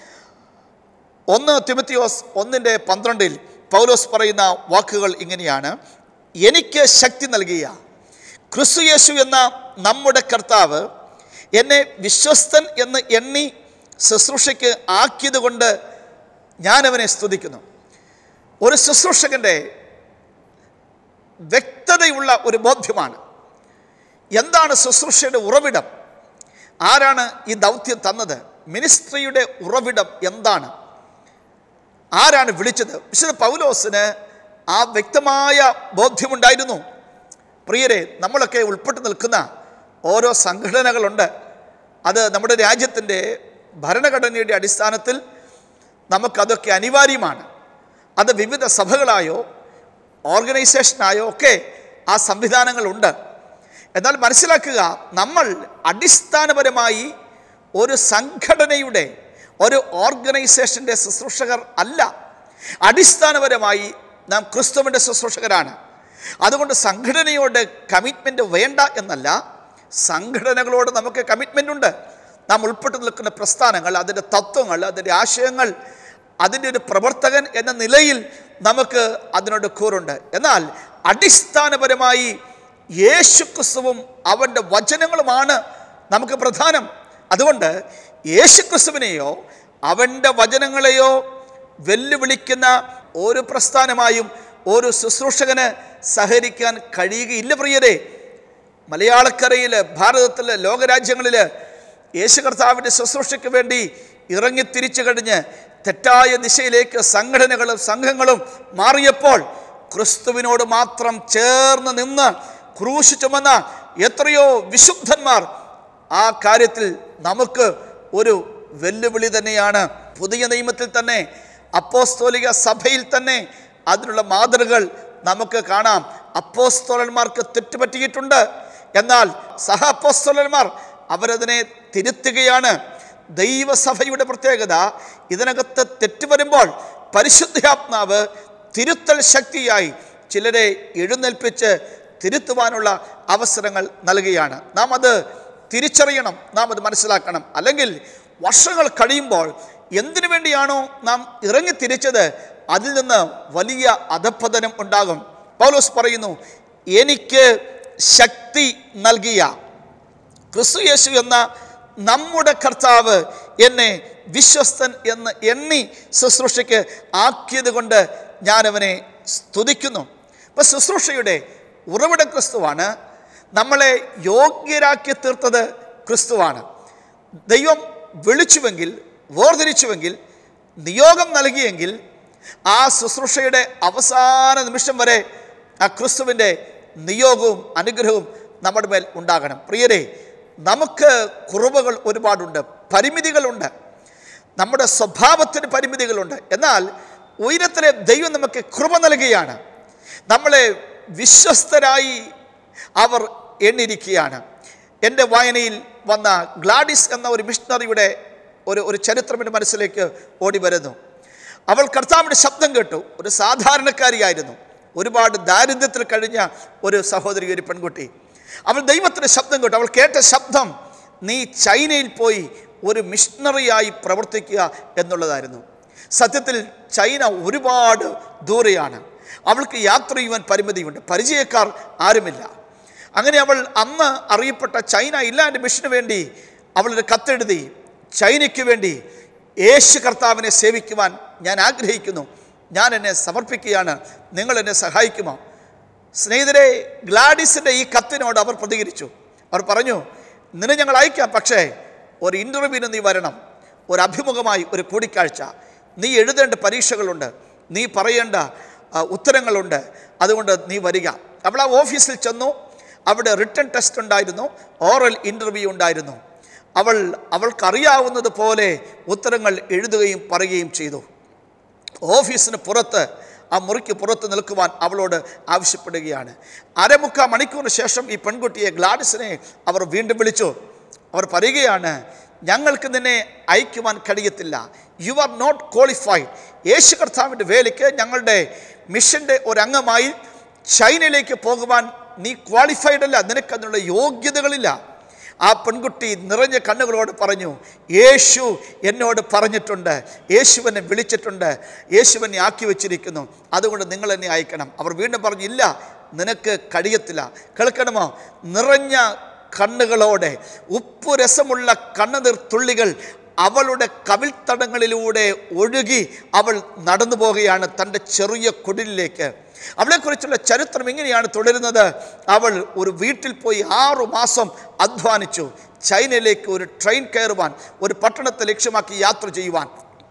ഒന്ന് തിമോത്തിയോസ് ഒന്നിൻ്റെ പന്ത്രണ്ടിൽ പൗലോസ് പറയുന്ന വാക്കുകൾ ഇങ്ങനെയാണ്: എനിക്ക് ശക്തി നൽകിയ ക്രിസ്തു യേശു എന്ന നമ്മുടെ കർത്താവ് എന്നെ വിശ്വസ്തൻ എന്ന് എണ്ണി ശുശ്രൂഷയ്ക്ക് ആക്കിയത് കൊണ്ട് ഞാനവനെ സ്തുതിക്കുന്നു. ഒരു ശുശ്രൂഷകൻ്റെ വ്യക്തതയുള്ള ഒരു ബോധ്യമാണ്. എന്താണ് ശുശ്രൂഷയുടെ ഉറവിടം? ആരാണ് ഈ ദൗത്യം തന്നത്? മിനിസ്ട്രിയുടെ ഉറവിടം എന്താണ്? ആരാണ് വിളിച്ചത്? വിശുദ്ധ പൗലോസിന് ആ വ്യക്തമായ ബോധ്യമുണ്ടായിരുന്നു. പ്രിയരെ, നമ്മളൊക്കെ ഉൾപ്പെട്ട് നിൽക്കുന്ന ഓരോ സംഘടനകളുണ്ട്. അത് നമ്മുടെ രാജ്യത്തിൻ്റെ ഭരണഘടനയുടെ അടിസ്ഥാനത്തിൽ നമുക്കതൊക്കെ അനിവാര്യമാണ്. അത് വിവിധ സഭകളായോ ഓർഗനൈസേഷനായോ ഒക്കെ ആ സംവിധാനങ്ങളുണ്ട്. എന്നാൽ മനസ്സിലാക്കുക, നമ്മൾ അടിസ്ഥാനപരമായി ഒരു സംഘടനയുടെ, ഒരു ഓർഗനൈസേഷൻ്റെ ശുശ്രൂഷകർ അല്ല. അടിസ്ഥാനപരമായി നാം ക്രിസ്തുവിൻ്റെ ശുശ്രൂഷകരാണ്. അതുകൊണ്ട് സംഘടനയോട് കമ്മിറ്റ്മെൻറ്റ് വേണ്ട എന്നല്ല, സംഘടനകളോട് നമുക്ക് കമ്മിറ്റ്മെൻ്റ് ഉണ്ട്. നാം ഉൾപ്പെട്ട് നിൽക്കുന്ന പ്രസ്ഥാനങ്ങൾ, അതിൻ്റെ തത്വങ്ങൾ, അതിൻ്റെ ആശയങ്ങൾ, അതിൻ്റെ ഒരു പ്രവർത്തകൻ എന്ന നിലയിൽ നമുക്ക് അതിനോട് കൂറുണ്ട്. എന്നാൽ അടിസ്ഥാനപരമായി യേശുക്രിസ്തുവും അവൻ്റെ വചനങ്ങളുമാണ് നമുക്ക് പ്രധാനം. അതുകൊണ്ട് യേശുക്രിസ്തുവിനെയോ അവൻ്റെ വചനങ്ങളെയോ വെല്ലുവിളിക്കുന്ന ഒരു പ്രസ്ഥാനമായും ഒരു ശുശ്രൂഷകന് സഹകരിക്കാൻ കഴിയുകയില്ല. പ്രിയരെ, മലയാളക്കരയിൽ, ഭാരതത്തിൽ, ലോകരാജ്യങ്ങളിൽ യേശു കർത്താവിൻ്റെ ശുശ്രൂഷയ്ക്ക് വേണ്ടി ഇറങ്ങിത്തിരിച്ചു കഴിഞ്ഞ് തെറ്റായ ദിശയിലേക്ക് സംഘടനകളും സംഘങ്ങളും മാറിയപ്പോൾ ക്രിസ്തുവിനോട് മാത്രം ചേർന്ന് നിന്ന് ക്രൂശ് ചുമന്ന എത്രയോ വിശുദ്ധന്മാർ ആ കാര്യത്തിൽ നമുക്ക് ഒരു വെല്ലുവിളി തന്നെയാണ്. പുതിയ നിയമത്തിൽ തന്നെ, അപ്പോസ്തോലിക സഭയിൽ തന്നെ അതിനുള്ള മാതൃകകൾ നമുക്ക് കാണാം. അപ്പോസ്തോലന്മാർക്ക് തെറ്റുപറ്റിയിട്ടുണ്ട്, എന്നാൽ സഹ അപ്പോസ്തോലന്മാർ അവരതിനെ തിരുത്തുകയാണ്. ദൈവസഭയുടെ പ്രത്യേകത, ഇതിനകത്ത് തെറ്റ് വരുമ്പോൾ പരിശുദ്ധാത്മാവ് തിരുത്തൽ ശക്തിയായി ചിലരെ എഴുന്നേൽപ്പിച്ച് തിരുത്തുവാനുള്ള അവസരങ്ങൾ നൽകുകയാണ്. നാം അത് തിരിച്ചറിയണം, നാം അത് മനസ്സിലാക്കണം. അല്ലെങ്കിൽ വർഷങ്ങൾ കഴിയുമ്പോൾ എന്തിനു വേണ്ടിയാണോ നാം ഇറങ്ങി തിരിച്ചത്, അതിൽ നിന്ന് വലിയ അധപ്പതനം ഉണ്ടാകും. പൗലോസ് പറയുന്നു, എനിക്ക് ശക്തി നൽകിയ ക്രിസ്തു യേശു എന്ന നമ്മുടെ കർത്താവ് എന്നെ വിശ്വസ്തൻ എന്ന് എണ്ണി ശുശ്രൂഷയ്ക്ക് ആക്കിയത് കൊണ്ട് ഞാനവനെ സ്തുതിക്കുന്നു. ഇപ്പം ശുശ്രൂഷയുടെ ഉറവിടം ക്രിസ്തുവാണ്. നമ്മളെ യോഗ്യരാക്കി തീർത്തത് ക്രിസ്തുവാണ്. ദൈവം വിളിച്ചുവെങ്കിൽ, വേർതിരിച്ചുവെങ്കിൽ, നിയോഗം നൽകിയെങ്കിൽ ആ ശുശ്രൂഷയുടെ അവസാന നിമിഷം വരെ ആ ക്രിസ്തുവിൻ്റെ നിയോഗവും അനുഗ്രഹവും നമ്മുടെ മേൽ ഉണ്ടാകണം. പ്രിയരെ, നമുക്ക് കുറവുകൾ ഒരുപാടുണ്ട്, പരിമിതികളുണ്ട്, നമ്മുടെ സ്വഭാവത്തിന് പരിമിതികളുണ്ട്. എന്നാൽ ഉയരത്തിലെ ദൈവം നമുക്ക് കൃപ നൽകുകയാണ്. നമ്മളെ വിശ്വസ്തരായി അവർ എണ്ണിരിക്കുകയാണ്. എൻ്റെ വായനയിൽ വന്ന ഗ്ലാഡിസ് എന്ന ഒരു മിഷണറിയുടെ ഒരു ഒരു ചരിത്രം എൻ്റെ മനസ്സിലേക്ക് ഓടി വരുന്നു. അവൾ കർത്താവിൻ്റെ ശബ്ദം കേട്ടു. ഒരു സാധാരണക്കാരിയായിരുന്നു, ഒരുപാട് ദാരിദ്ര്യത്തിൽ കഴിഞ്ഞ ഒരു സഹോദരി, ഒരു പെൺകുട്ടി. അവൾ ദൈവത്തിൻ്റെ ശബ്ദം കേട്ടു. അവൾ കേട്ട ശബ്ദം, നീ ചൈനയിൽ പോയി ഒരു മിഷണറിയായി പ്രവർത്തിക്കുക എന്നുള്ളതായിരുന്നു. സത്യത്തിൽ ചൈന ഒരുപാട് ദൂരെയാണ്. അവൾക്ക് യാത്ര ചെയ്യുവാൻ പരിമിതിയുണ്ട്, പരിചയക്കാർ ആരുമില്ല. അങ്ങനെ അവൾ അന്ന് അറിയപ്പെട്ട ചൈന ഇല്ലാൻ്റെ മിഷന് വേണ്ടി അവളൊരു കത്തെഴുതി, ചൈനയ്ക്ക് വേണ്ടി യേശു കർത്താവിനെ സേവിക്കുവാൻ ഞാൻ ആഗ്രഹിക്കുന്നു, ഞാൻ എന്നെ സമർപ്പിക്കുകയാണ്, നിങ്ങൾ എന്നെ സഹായിക്കുമോ? സ്നേഹിതരെ, ഗ്ലാഡിസിൻ്റെ ഈ കത്തിനോട് അവർ പ്രതികരിച്ചു. അവർ പറഞ്ഞു, നിന്നെ ഞങ്ങൾ അയക്കാം, പക്ഷേ ഒരു ഇൻ്റർവ്യൂവിന് നീ വരണം, ഒരു അഭിമുഖമായി ഒരു കൂടിക്കാഴ്ച, നീ എഴുതേണ്ട പരീക്ഷകളുണ്ട്, നീ പറയേണ്ട ഉത്തരങ്ങളുണ്ട്, അതുകൊണ്ട് നീ വരിക. അവൾ ആ ഓഫീസിൽ ചെന്നു. അവിടെ റിട്ടൺ ടെസ്റ്റ് ഉണ്ടായിരുന്നു, ഓറൽ ഇൻ്റർവ്യൂ ഉണ്ടായിരുന്നു. അവൾ അവൾക്കറിയാവുന്നത് പോലെ ഉത്തരങ്ങൾ എഴുതുകയും പറയുകയും ചെയ്തു. ഓഫീസിന് പുറത്ത്, ആ മുറിക്ക് പുറത്ത് നിൽക്കുവാൻ അവളോട് ആവശ്യപ്പെടുകയാണ്. അരമുക്കാൽ മണിക്കൂറിന് ശേഷം ഈ പെൺകുട്ടിയെ, ഗ്ലാഡിസിനെ, അവർ വീണ്ടും വിളിച്ചു. അവർ പറയുകയാണ്, ഞങ്ങൾക്ക് നിന്നെ അയക്കുവാൻ കഴിയത്തില്ല, you are not qualified. Yesu കർത്താവിൻ്റെ വേലയ്ക്ക് ഞങ്ങളുടെ മിഷൻ്റെ ഒരംഗമായി ചൈനയിലേക്ക് പോകുവാൻ നീ ക്വാളിഫൈഡ് അല്ല, നിനക്കതിനുള്ള യോഗ്യതകളില്ല. ആ പെൺകുട്ടി നിറഞ്ഞ കണ്ണുകളോട് പറഞ്ഞു, യേശു എന്നോട് പറഞ്ഞിട്ടുണ്ട്, യേശു എന്നെ വിളിച്ചിട്ടുണ്ട്, യേശു എന്നെ ആക്കി വെച്ചിരിക്കുന്നു, അതുകൊണ്ട് നിങ്ങൾ എന്നെ അയക്കണം. അവർ വീണ്ടും പറഞ്ഞു, ഇല്ല, നിനക്ക് കഴിയത്തില്ല. കേൾക്കണമോ? നിറഞ്ഞ കണ്ണുകളോടെ, ഉപ്പുരസമുള്ള കണ്ണുനീർ തുള്ളികൾ അവളുടെ കവിൾത്തടങ്ങളിലൂടെ ഒഴുകി അവൾ നടന്നു പോവുകയാണ് തൻ്റെ ചെറിയ കുടിലിലേക്ക്. അവളെക്കുറിച്ചുള്ള ചരിത്രം ഇങ്ങനെയാണ് തുടരുന്നത്. അവൾ ഒരു വീട്ടിൽ പോയി ആറു മാസം അധ്വാനിച്ചു, ചൈനയിലേക്ക് ഒരു ട്രെയിൻ കയറുവാൻ, ഒരു പട്ടണത്തെ ലക്ഷ്യമാക്കി യാത്ര ചെയ്യുവാൻ.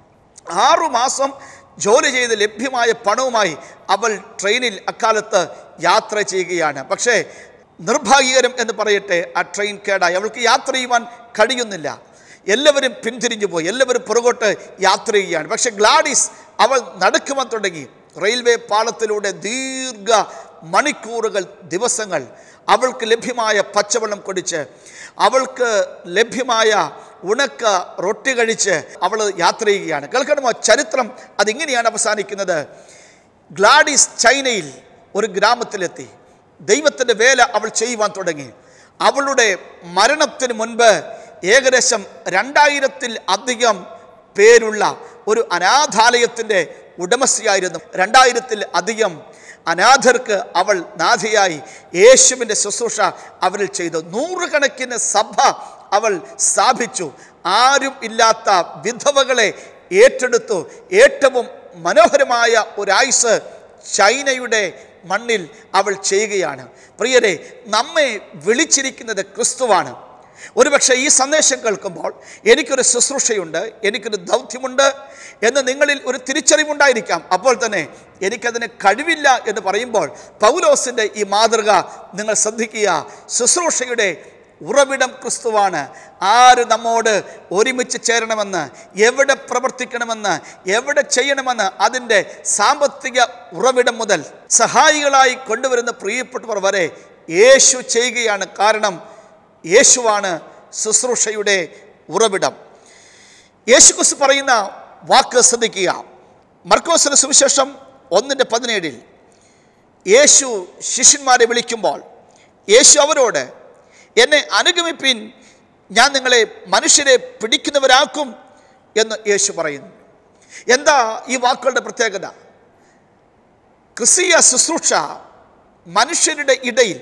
ആറുമാസം ജോലി ചെയ്ത് ലഭ്യമായ പണവുമായി അവൾ ട്രെയിനിൽ അക്കാലത്ത് യാത്ര ചെയ്യുകയാണ്. പക്ഷേ നിർഭാഗ്യകരം എന്ന് പറയട്ടെ, ആ ട്രെയിൻ കേടായി, അവൾക്ക് യാത്ര ചെയ്യുവാൻ കഴിയുന്നില്ല. എല്ലാവരും പിന്തിരിഞ്ഞു പോയി, എല്ലാവരും പുറകോട്ട് യാത്ര ചെയ്യുകയാണ്. പക്ഷേ ഗ്ലാഡിസ്, അവൾ നടക്കുവാൻ തുടങ്ങി. റെയിൽവേ പാളത്തിലൂടെ ദീർഘ മണിക്കൂറുകൾ, ദിവസങ്ങൾ അവൾക്ക് ലഭ്യമായ പച്ചവെള്ളം കുടിച്ച്, അവൾക്ക് ലഭ്യമായ ഉണക്ക റൊട്ടി കഴിച്ച് അവൾ യാത്ര ചെയ്യുകയാണ്. കേൾക്കണമോ? ചരിത്രം അതിങ്ങനെയാണ് അവസാനിക്കുന്നത്. ഗ്ലാഡിസ് ചൈനയിൽ ഒരു ഗ്രാമത്തിലെത്തി. ദൈവത്തിൻ്റെ വേല അവൾ ചെയ്യുവാൻ തുടങ്ങി. അവളുടെ മരണത്തിന് മുൻപ് ഏകദേശം രണ്ടായിരത്തിൽ അധികം പേരുള്ള ഒരു അനാഥാലയത്തിൻ്റെ ഉടമസ്ഥയായിരുന്നു. രണ്ടായിരത്തിൽ അധികം അനാഥർക്ക് അവൾ നാഥയായി യേശുവിൻ്റെ ശുശ്രൂഷ അവരിൽ ചെയ്തു. നൂറുകണക്കിന് സഭ അവൾ സ്ഥാപിച്ചു. ആരും ഇല്ലാത്ത വിധവകളെ ഏറ്റെടുത്തു. ഏറ്റവും മനോഹരമായ ഒരായുസ് ചൈനയുടെ മണ്ണിൽ അവൾ ചെയ്യുകയാണ്. പ്രിയരെ, നമ്മെ വിളിച്ചിരിക്കുന്നത് ക്രിസ്തുവാണ്. ഒരുപക്ഷെ ഈ സന്ദേശം കേൾക്കുമ്പോൾ എനിക്കൊരു ശുശ്രൂഷയുണ്ട്, എനിക്കൊരു ദൗത്യമുണ്ട് എന്ന് നിങ്ങളിൽ ഒരു തിരിച്ചറിവുണ്ടായിരിക്കാം. അപ്പോൾ തന്നെ എനിക്കതിന് കഴിവില്ല എന്ന് പറയുമ്പോൾ പൗലോസിൻ്റെ ഈ മാതൃക നിങ്ങൾ ശ്രദ്ധിക്കുക. ശുശ്രൂഷയുടെ ഉറവിടം ക്രിസ്തുവാണ്. ആര് നമ്മോട് ഒരുമിച്ച് ചേരണമെന്ന്, എവിടെ പ്രവർത്തിക്കണമെന്ന്, എവിടെ ചെയ്യണമെന്ന് അതിൻ്റെ സാമ്പത്തിക ഉറവിടം മുതൽ സഹായികളായി കൊണ്ടുവരുന്ന പ്രിയപ്പെട്ടവർ വരെ യേശു ചെയ്യുകയാണ്. കാരണം യേശുവാണ് ശുശ്രൂഷയുടെ ഉറവിടം. യേശു ക്രിസ്തു പറയുന്ന വാക്ക് ശ്രദ്ധിക്കുക. മർക്കോസിന്റെ സുവിശേഷം ഒന്നിൻ്റെ പതിനേഴിൽ യേശു ശിഷ്യന്മാരെ വിളിക്കുമ്പോൾ യേശു അവരോട്, എന്നെ അനുഗമിപ്പിൻ, ഞാൻ നിങ്ങളെ മനുഷ്യരെ പിടിക്കുന്നവരാക്കും എന്ന് യേശു പറയുന്നു. എന്താ ഈ വാക്കുകളുടെ പ്രത്യേകത? ക്രിസ്തീയ ശുശ്രൂഷ മനുഷ്യരുടെ ഇടയിൽ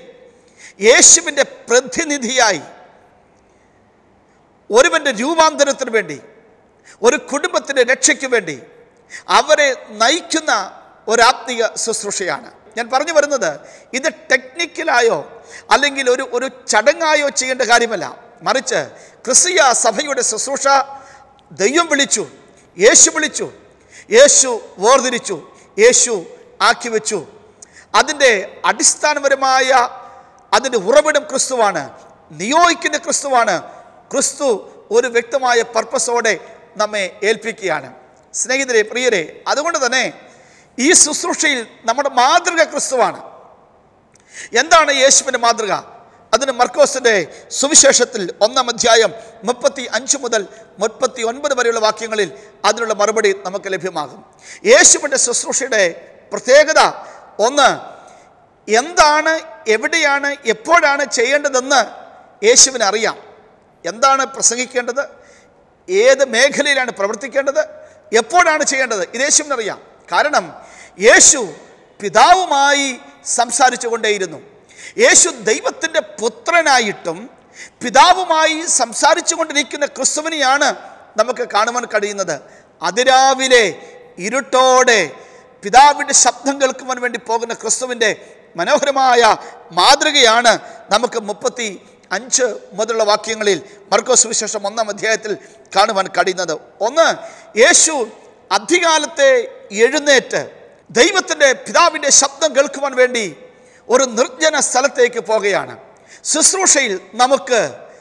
യേശുവിൻ്റെ പ്രതിനിധിയായി ഒരുവൻ്റെ രൂപാന്തരത്തിന് വേണ്ടി, ഒരു കുടുംബത്തിൻ്റെ രക്ഷയ്ക്ക് വേണ്ടി അവരെ നയിക്കുന്ന ഒരാത്മീയ ശുശ്രൂഷയാണ്. ഞാൻ പറഞ്ഞു വരുന്നത് ഇത് ടെക്നിക്കലായോ അല്ലെങ്കിൽ ഒരു ഒരു ചടങ്ങായോ ചെയ്യേണ്ട കാര്യമല്ല. മറിച്ച് ക്രിസ്തീയ സഭയുടെ ശുശ്രൂഷ ദൈവം വിളിച്ചു, യേശു വിളിച്ചു, യേശു വേർതിരിച്ചു, യേശു ആക്കി വെച്ചു. അതിൻ്റെ അടിസ്ഥാനപരമായ അതിൻ്റെ ഉറവിടം ക്രിസ്തുവാണ്, നിയോഗിക്കുന്ന ക്രിസ്തുവാണ്. ക്രിസ്തു ഒരു വ്യക്തമായ പർപ്പസോടെ നമ്മെ ഏൽപ്പിക്കുകയാണ്. സ്നേഹിതരെ, പ്രിയരെ, അതുകൊണ്ട് തന്നെ ഈ ശുശ്രൂഷയിൽ നമ്മുടെ മാതൃക ക്രിസ്തുവാണ്. എന്താണ് യേശുവിൻ്റെ മാതൃക? അതിന് മർക്കോസിൻ്റെ സുവിശേഷത്തിൽ ഒന്നാം അധ്യായം മുപ്പത്തി അഞ്ച് മുതൽ മുപ്പത്തി ഒൻപത് വരെയുള്ള വാക്യങ്ങളിൽ അതിനുള്ള മറുപടി നമുക്ക് ലഭ്യമാകും. യേശുവിൻ്റെ ശുശ്രൂഷയുടെ പ്രത്യേകത ഒന്ന്, എന്താണ്, എവിടെയാണ്, എപ്പോഴാണ് ചെയ്യേണ്ടതെന്ന് യേശുവിന് അറിയാം. എന്താണ് പ്രസംഗിക്കേണ്ടത്, ഏത് മേഖലയിലാണ് പ്രവർത്തിക്കേണ്ടത്, എപ്പോഴാണ് ചെയ്യേണ്ടത്, ഇത് യേശുവിനറിയാം. കാരണം യേശു പിതാവുമായി സംസാരിച്ചു കൊണ്ടേയിരുന്നു. യേശു ദൈവത്തിൻ്റെ പുത്രനായിട്ടും പിതാവുമായി സംസാരിച്ചു കൊണ്ടിരിക്കുന്ന ക്രിസ്തുവിനെയാണ് നമുക്ക് കാണുവാൻ കഴിയുന്നത്. അതിരാവിലെ ഇരുട്ടോടെ പിതാവിൻ്റെ ശബ്ദം കേൾക്കുവാൻ വേണ്ടി പോകുന്ന ക്രിസ്തുവിൻ്റെ മനോഹരമായ മാതൃകയാണ് നമുക്ക് മുപ്പത്തി അഞ്ച് മുതലുള്ള വാക്യങ്ങളിൽ മർക്കോസ് സുവിശേഷം ഒന്നാം അധ്യായത്തിൽ കാണുവാൻ കഴിയുന്നത്. ഒന്ന്, യേശു അധികാലത്തെ എഴുന്നേറ്റ് ദൈവത്തിൻ്റെ പിതാവിൻ്റെ ശബ്ദം കേൾക്കുവാൻ വേണ്ടി ഒരു നിർജ്ജന സ്ഥലത്തേക്ക് പോകുകയാണ്. ശുശ്രൂഷയിൽ നമുക്ക്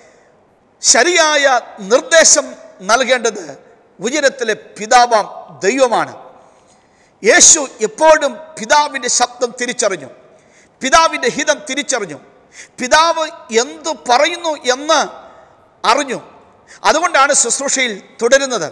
ശരിയായ നിർദ്ദേശം നൽകേണ്ടത് ഉയരത്തിലെ പിതാവാം ദൈവമാണ്. യേശു എപ്പോഴും പിതാവിൻ്റെ ശബ്ദം തിരിച്ചറിഞ്ഞു, പിതാവിൻ്റെ ഹിതം തിരിച്ചറിഞ്ഞു, പിതാവ് എന്തു പറയുന്നു എന്ന് അറിഞ്ഞു. അതുകൊണ്ടാണ് ശുശ്രൂഷയിൽ തുടരുന്നത്.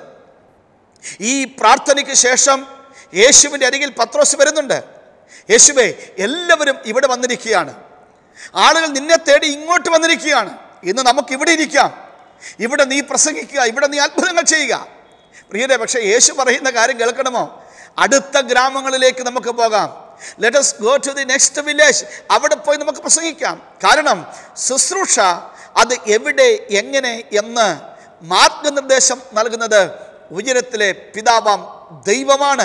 ഈ പ്രാർത്ഥനയ്ക്ക് ശേഷം യേശുവിൻ്റെ അരികിൽ പത്രോസ് വരുന്നുണ്ട്. യേശുവേ, എല്ലാവരും ഇവിടെ വന്നിരിക്കുകയാണ്, ആളുകൾ നിന്നെ തേടി ഇങ്ങോട്ട് വന്നിരിക്കുകയാണ്, ഇന്ന് നമുക്ക് ഇവിടെ ഇരിക്കാം, ഇവിടെ നീ പ്രസംഗിക്കുക, ഇവിടെ നീ അത്ഭുതങ്ങൾ ചെയ്യുക. പ്രിയരെ, പക്ഷേ യേശു പറയുന്ന കാര്യം കേൾക്കണമോ? അടുത്ത ഗ്രാമങ്ങളിലേക്ക് നമുക്ക് പോകാം. Let us go to the next village. അവിടെ പോയി നമുക്ക് പ്രസംഗിക്കാം. കാരണം ശുശ്രൂഷ അത് എവിടെ, എങ്ങനെ എന്ന് മാർഗനിർദ്ദേശം നൽകുന്നത് ഉയരത്തിലെ പിതാവാം ദൈവമാണ്.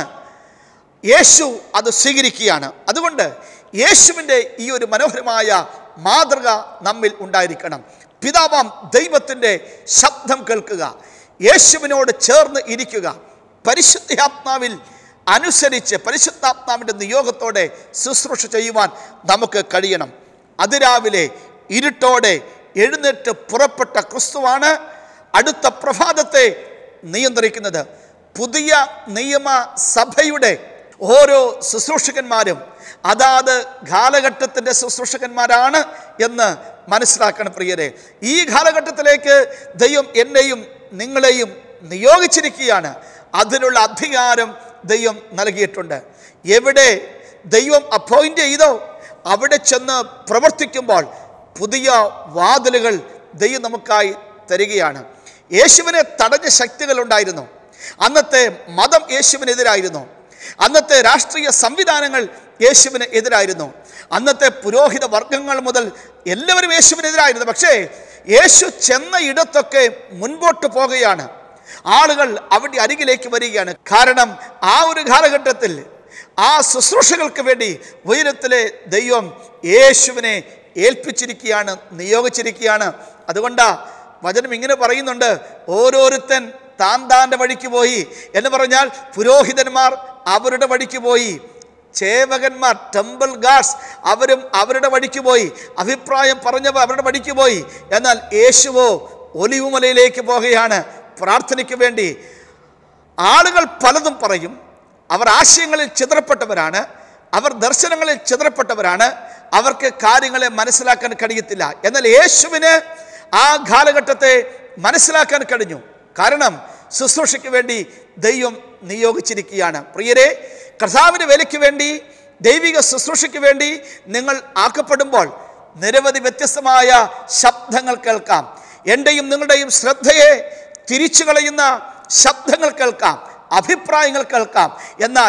യേശു അത് സ്വീകരിക്കുകയാണ്. അതുകൊണ്ട് യേശുവിൻ്റെ ഈ ഒരു മനോഹരമായ മാതൃക നമ്മിൽ ഉണ്ടായിരിക്കണം. പിതാവാം ദൈവത്തിൻ്റെ ശബ്ദം കേൾക്കുക, യേശുവിനോട് ചേർന്ന് ഇരിക്കുക, പരിശുദ്ധാത്മാവിൽ അനുസരിച്ച് പരിശുദ്ധാത്മാവിൻ്റെ നിയോഗത്തോടെ ശുശ്രൂഷ ചെയ്യുവാൻ നമുക്ക് കഴിയണം. അതിരാവിലെ ഇരുട്ടോടെ എഴുന്നേറ്റ് പുറപ്പെട്ട ക്രിസ്തുവാണ് അടുത്ത പ്രഭാതത്തെ നിയന്ത്രിക്കുന്നത്. പുതിയ നിയമ സഭയുടെ ഓരോ ശുശ്രൂഷകന്മാരും അതാത് കാലഘട്ടത്തിൻ്റെ ശുശ്രൂഷകന്മാരാണ് എന്ന് മനസ്സിലാക്കണം. പ്രിയരെ, ഈ കാലഘട്ടത്തിലേക്ക് ദൈവം എന്നെയും നിങ്ങളെയും നിയോഗിച്ചിരിക്കുകയാണ്. അതിനുള്ള അധികാരം ദൈവം നൽകിയിട്ടുണ്ട്. എവിടെ ദൈവം അപ്പോയിൻ്റ് ചെയ്തോ അവിടെ ചെന്ന് പ്രവർത്തിക്കുമ്പോൾ പുതിയ വാതിലുകൾ ദൈവം നമുക്കായി തരികയാണ്. യേശുവിനെ തടഞ്ഞ ശക്തികളുണ്ടായിരുന്നു. അന്നത്തെ മതം യേശുവിനെതിരായിരുന്നു, അന്നത്തെ രാഷ്ട്രീയ സംവിധാനങ്ങൾ യേശുവിന് എതിരായിരുന്നു, അന്നത്തെ പുരോഹിത വർഗങ്ങൾ മുതൽ എല്ലാവരും യേശുവിനെതിരായിരുന്നു. പക്ഷേ യേശു ചെന്ന ഇടത്തൊക്കെ മുൻപോട്ട് പോകുകയാണ്. ആളുകൾ അവിടെ അരികിലേക്ക് വരികയാണ്. കാരണം ആ ഒരു കാലഘട്ടത്തിൽ ആ ശുശ്രൂഷകൾക്ക് വേണ്ടി ഉയരത്തിലെ ദൈവം യേശുവിനെ ഏൽപ്പിച്ചിരിക്കുകയാണ്, നിയോഗിച്ചിരിക്കുകയാണ്. അതുകൊണ്ടാ വചനം ഇങ്ങനെ പറയുന്നുണ്ട്, ഓരോരുത്തൻ താൻ താൻ്റെ വഴിക്ക് പോയി എന്ന് പറഞ്ഞാൽ പുരോഹിതന്മാർ അവരുടെ വഴിക്ക് പോയി, ചേവകന്മാർ ടെമ്പിൾ ഗാർഡ്സ് അവരും അവരുടെ വഴിക്ക് പോയി, അഭിപ്രായം പറഞ്ഞവർ അവരുടെ വഴിക്ക് പോയി. എന്നാൽ യേശുവോ ഒലിവുമലയിലേക്ക് പോകുകയാണ് പ്രാർത്ഥനയ്ക്ക് വേണ്ടി. ആളുകൾ പലതും പറയും, അവർ ആശയങ്ങളിൽ ചിതറപ്പെട്ടവരാണ്, അവർ ദർശനങ്ങളിൽ ചിതറപ്പെട്ടവരാണ്, അവർക്ക് കാര്യങ്ങളെ മനസ്സിലാക്കാൻ കഴിയത്തില്ല. എന്നാൽ യേശുവിന് ആ കാലഘട്ടത്തെ മനസ്സിലാക്കാൻ കഴിഞ്ഞു. കാരണം ശുശ്രൂഷയ്ക്ക് വേണ്ടി ദൈവം നിയോഗിച്ചിരിക്കുകയാണ്. പ്രിയരെ, കർത്താവിൻ്റെ വേലയ്ക്ക് വേണ്ടി, ദൈവിക ശുശ്രൂഷയ്ക്ക് വേണ്ടി നിങ്ങൾ ആക്കപ്പെടുമ്പോൾ നിരവധി വ്യത്യസ്തമായ ശബ്ദങ്ങൾ കേൾക്കാം. എൻ്റെയും നിങ്ങളുടെയും ശ്രദ്ധയെ തിരിച്ചു കളയുന്ന ശബ്ദങ്ങൾ കേൾക്കാം, അഭിപ്രായങ്ങൾ കേൾക്കാം. എന്നാൽ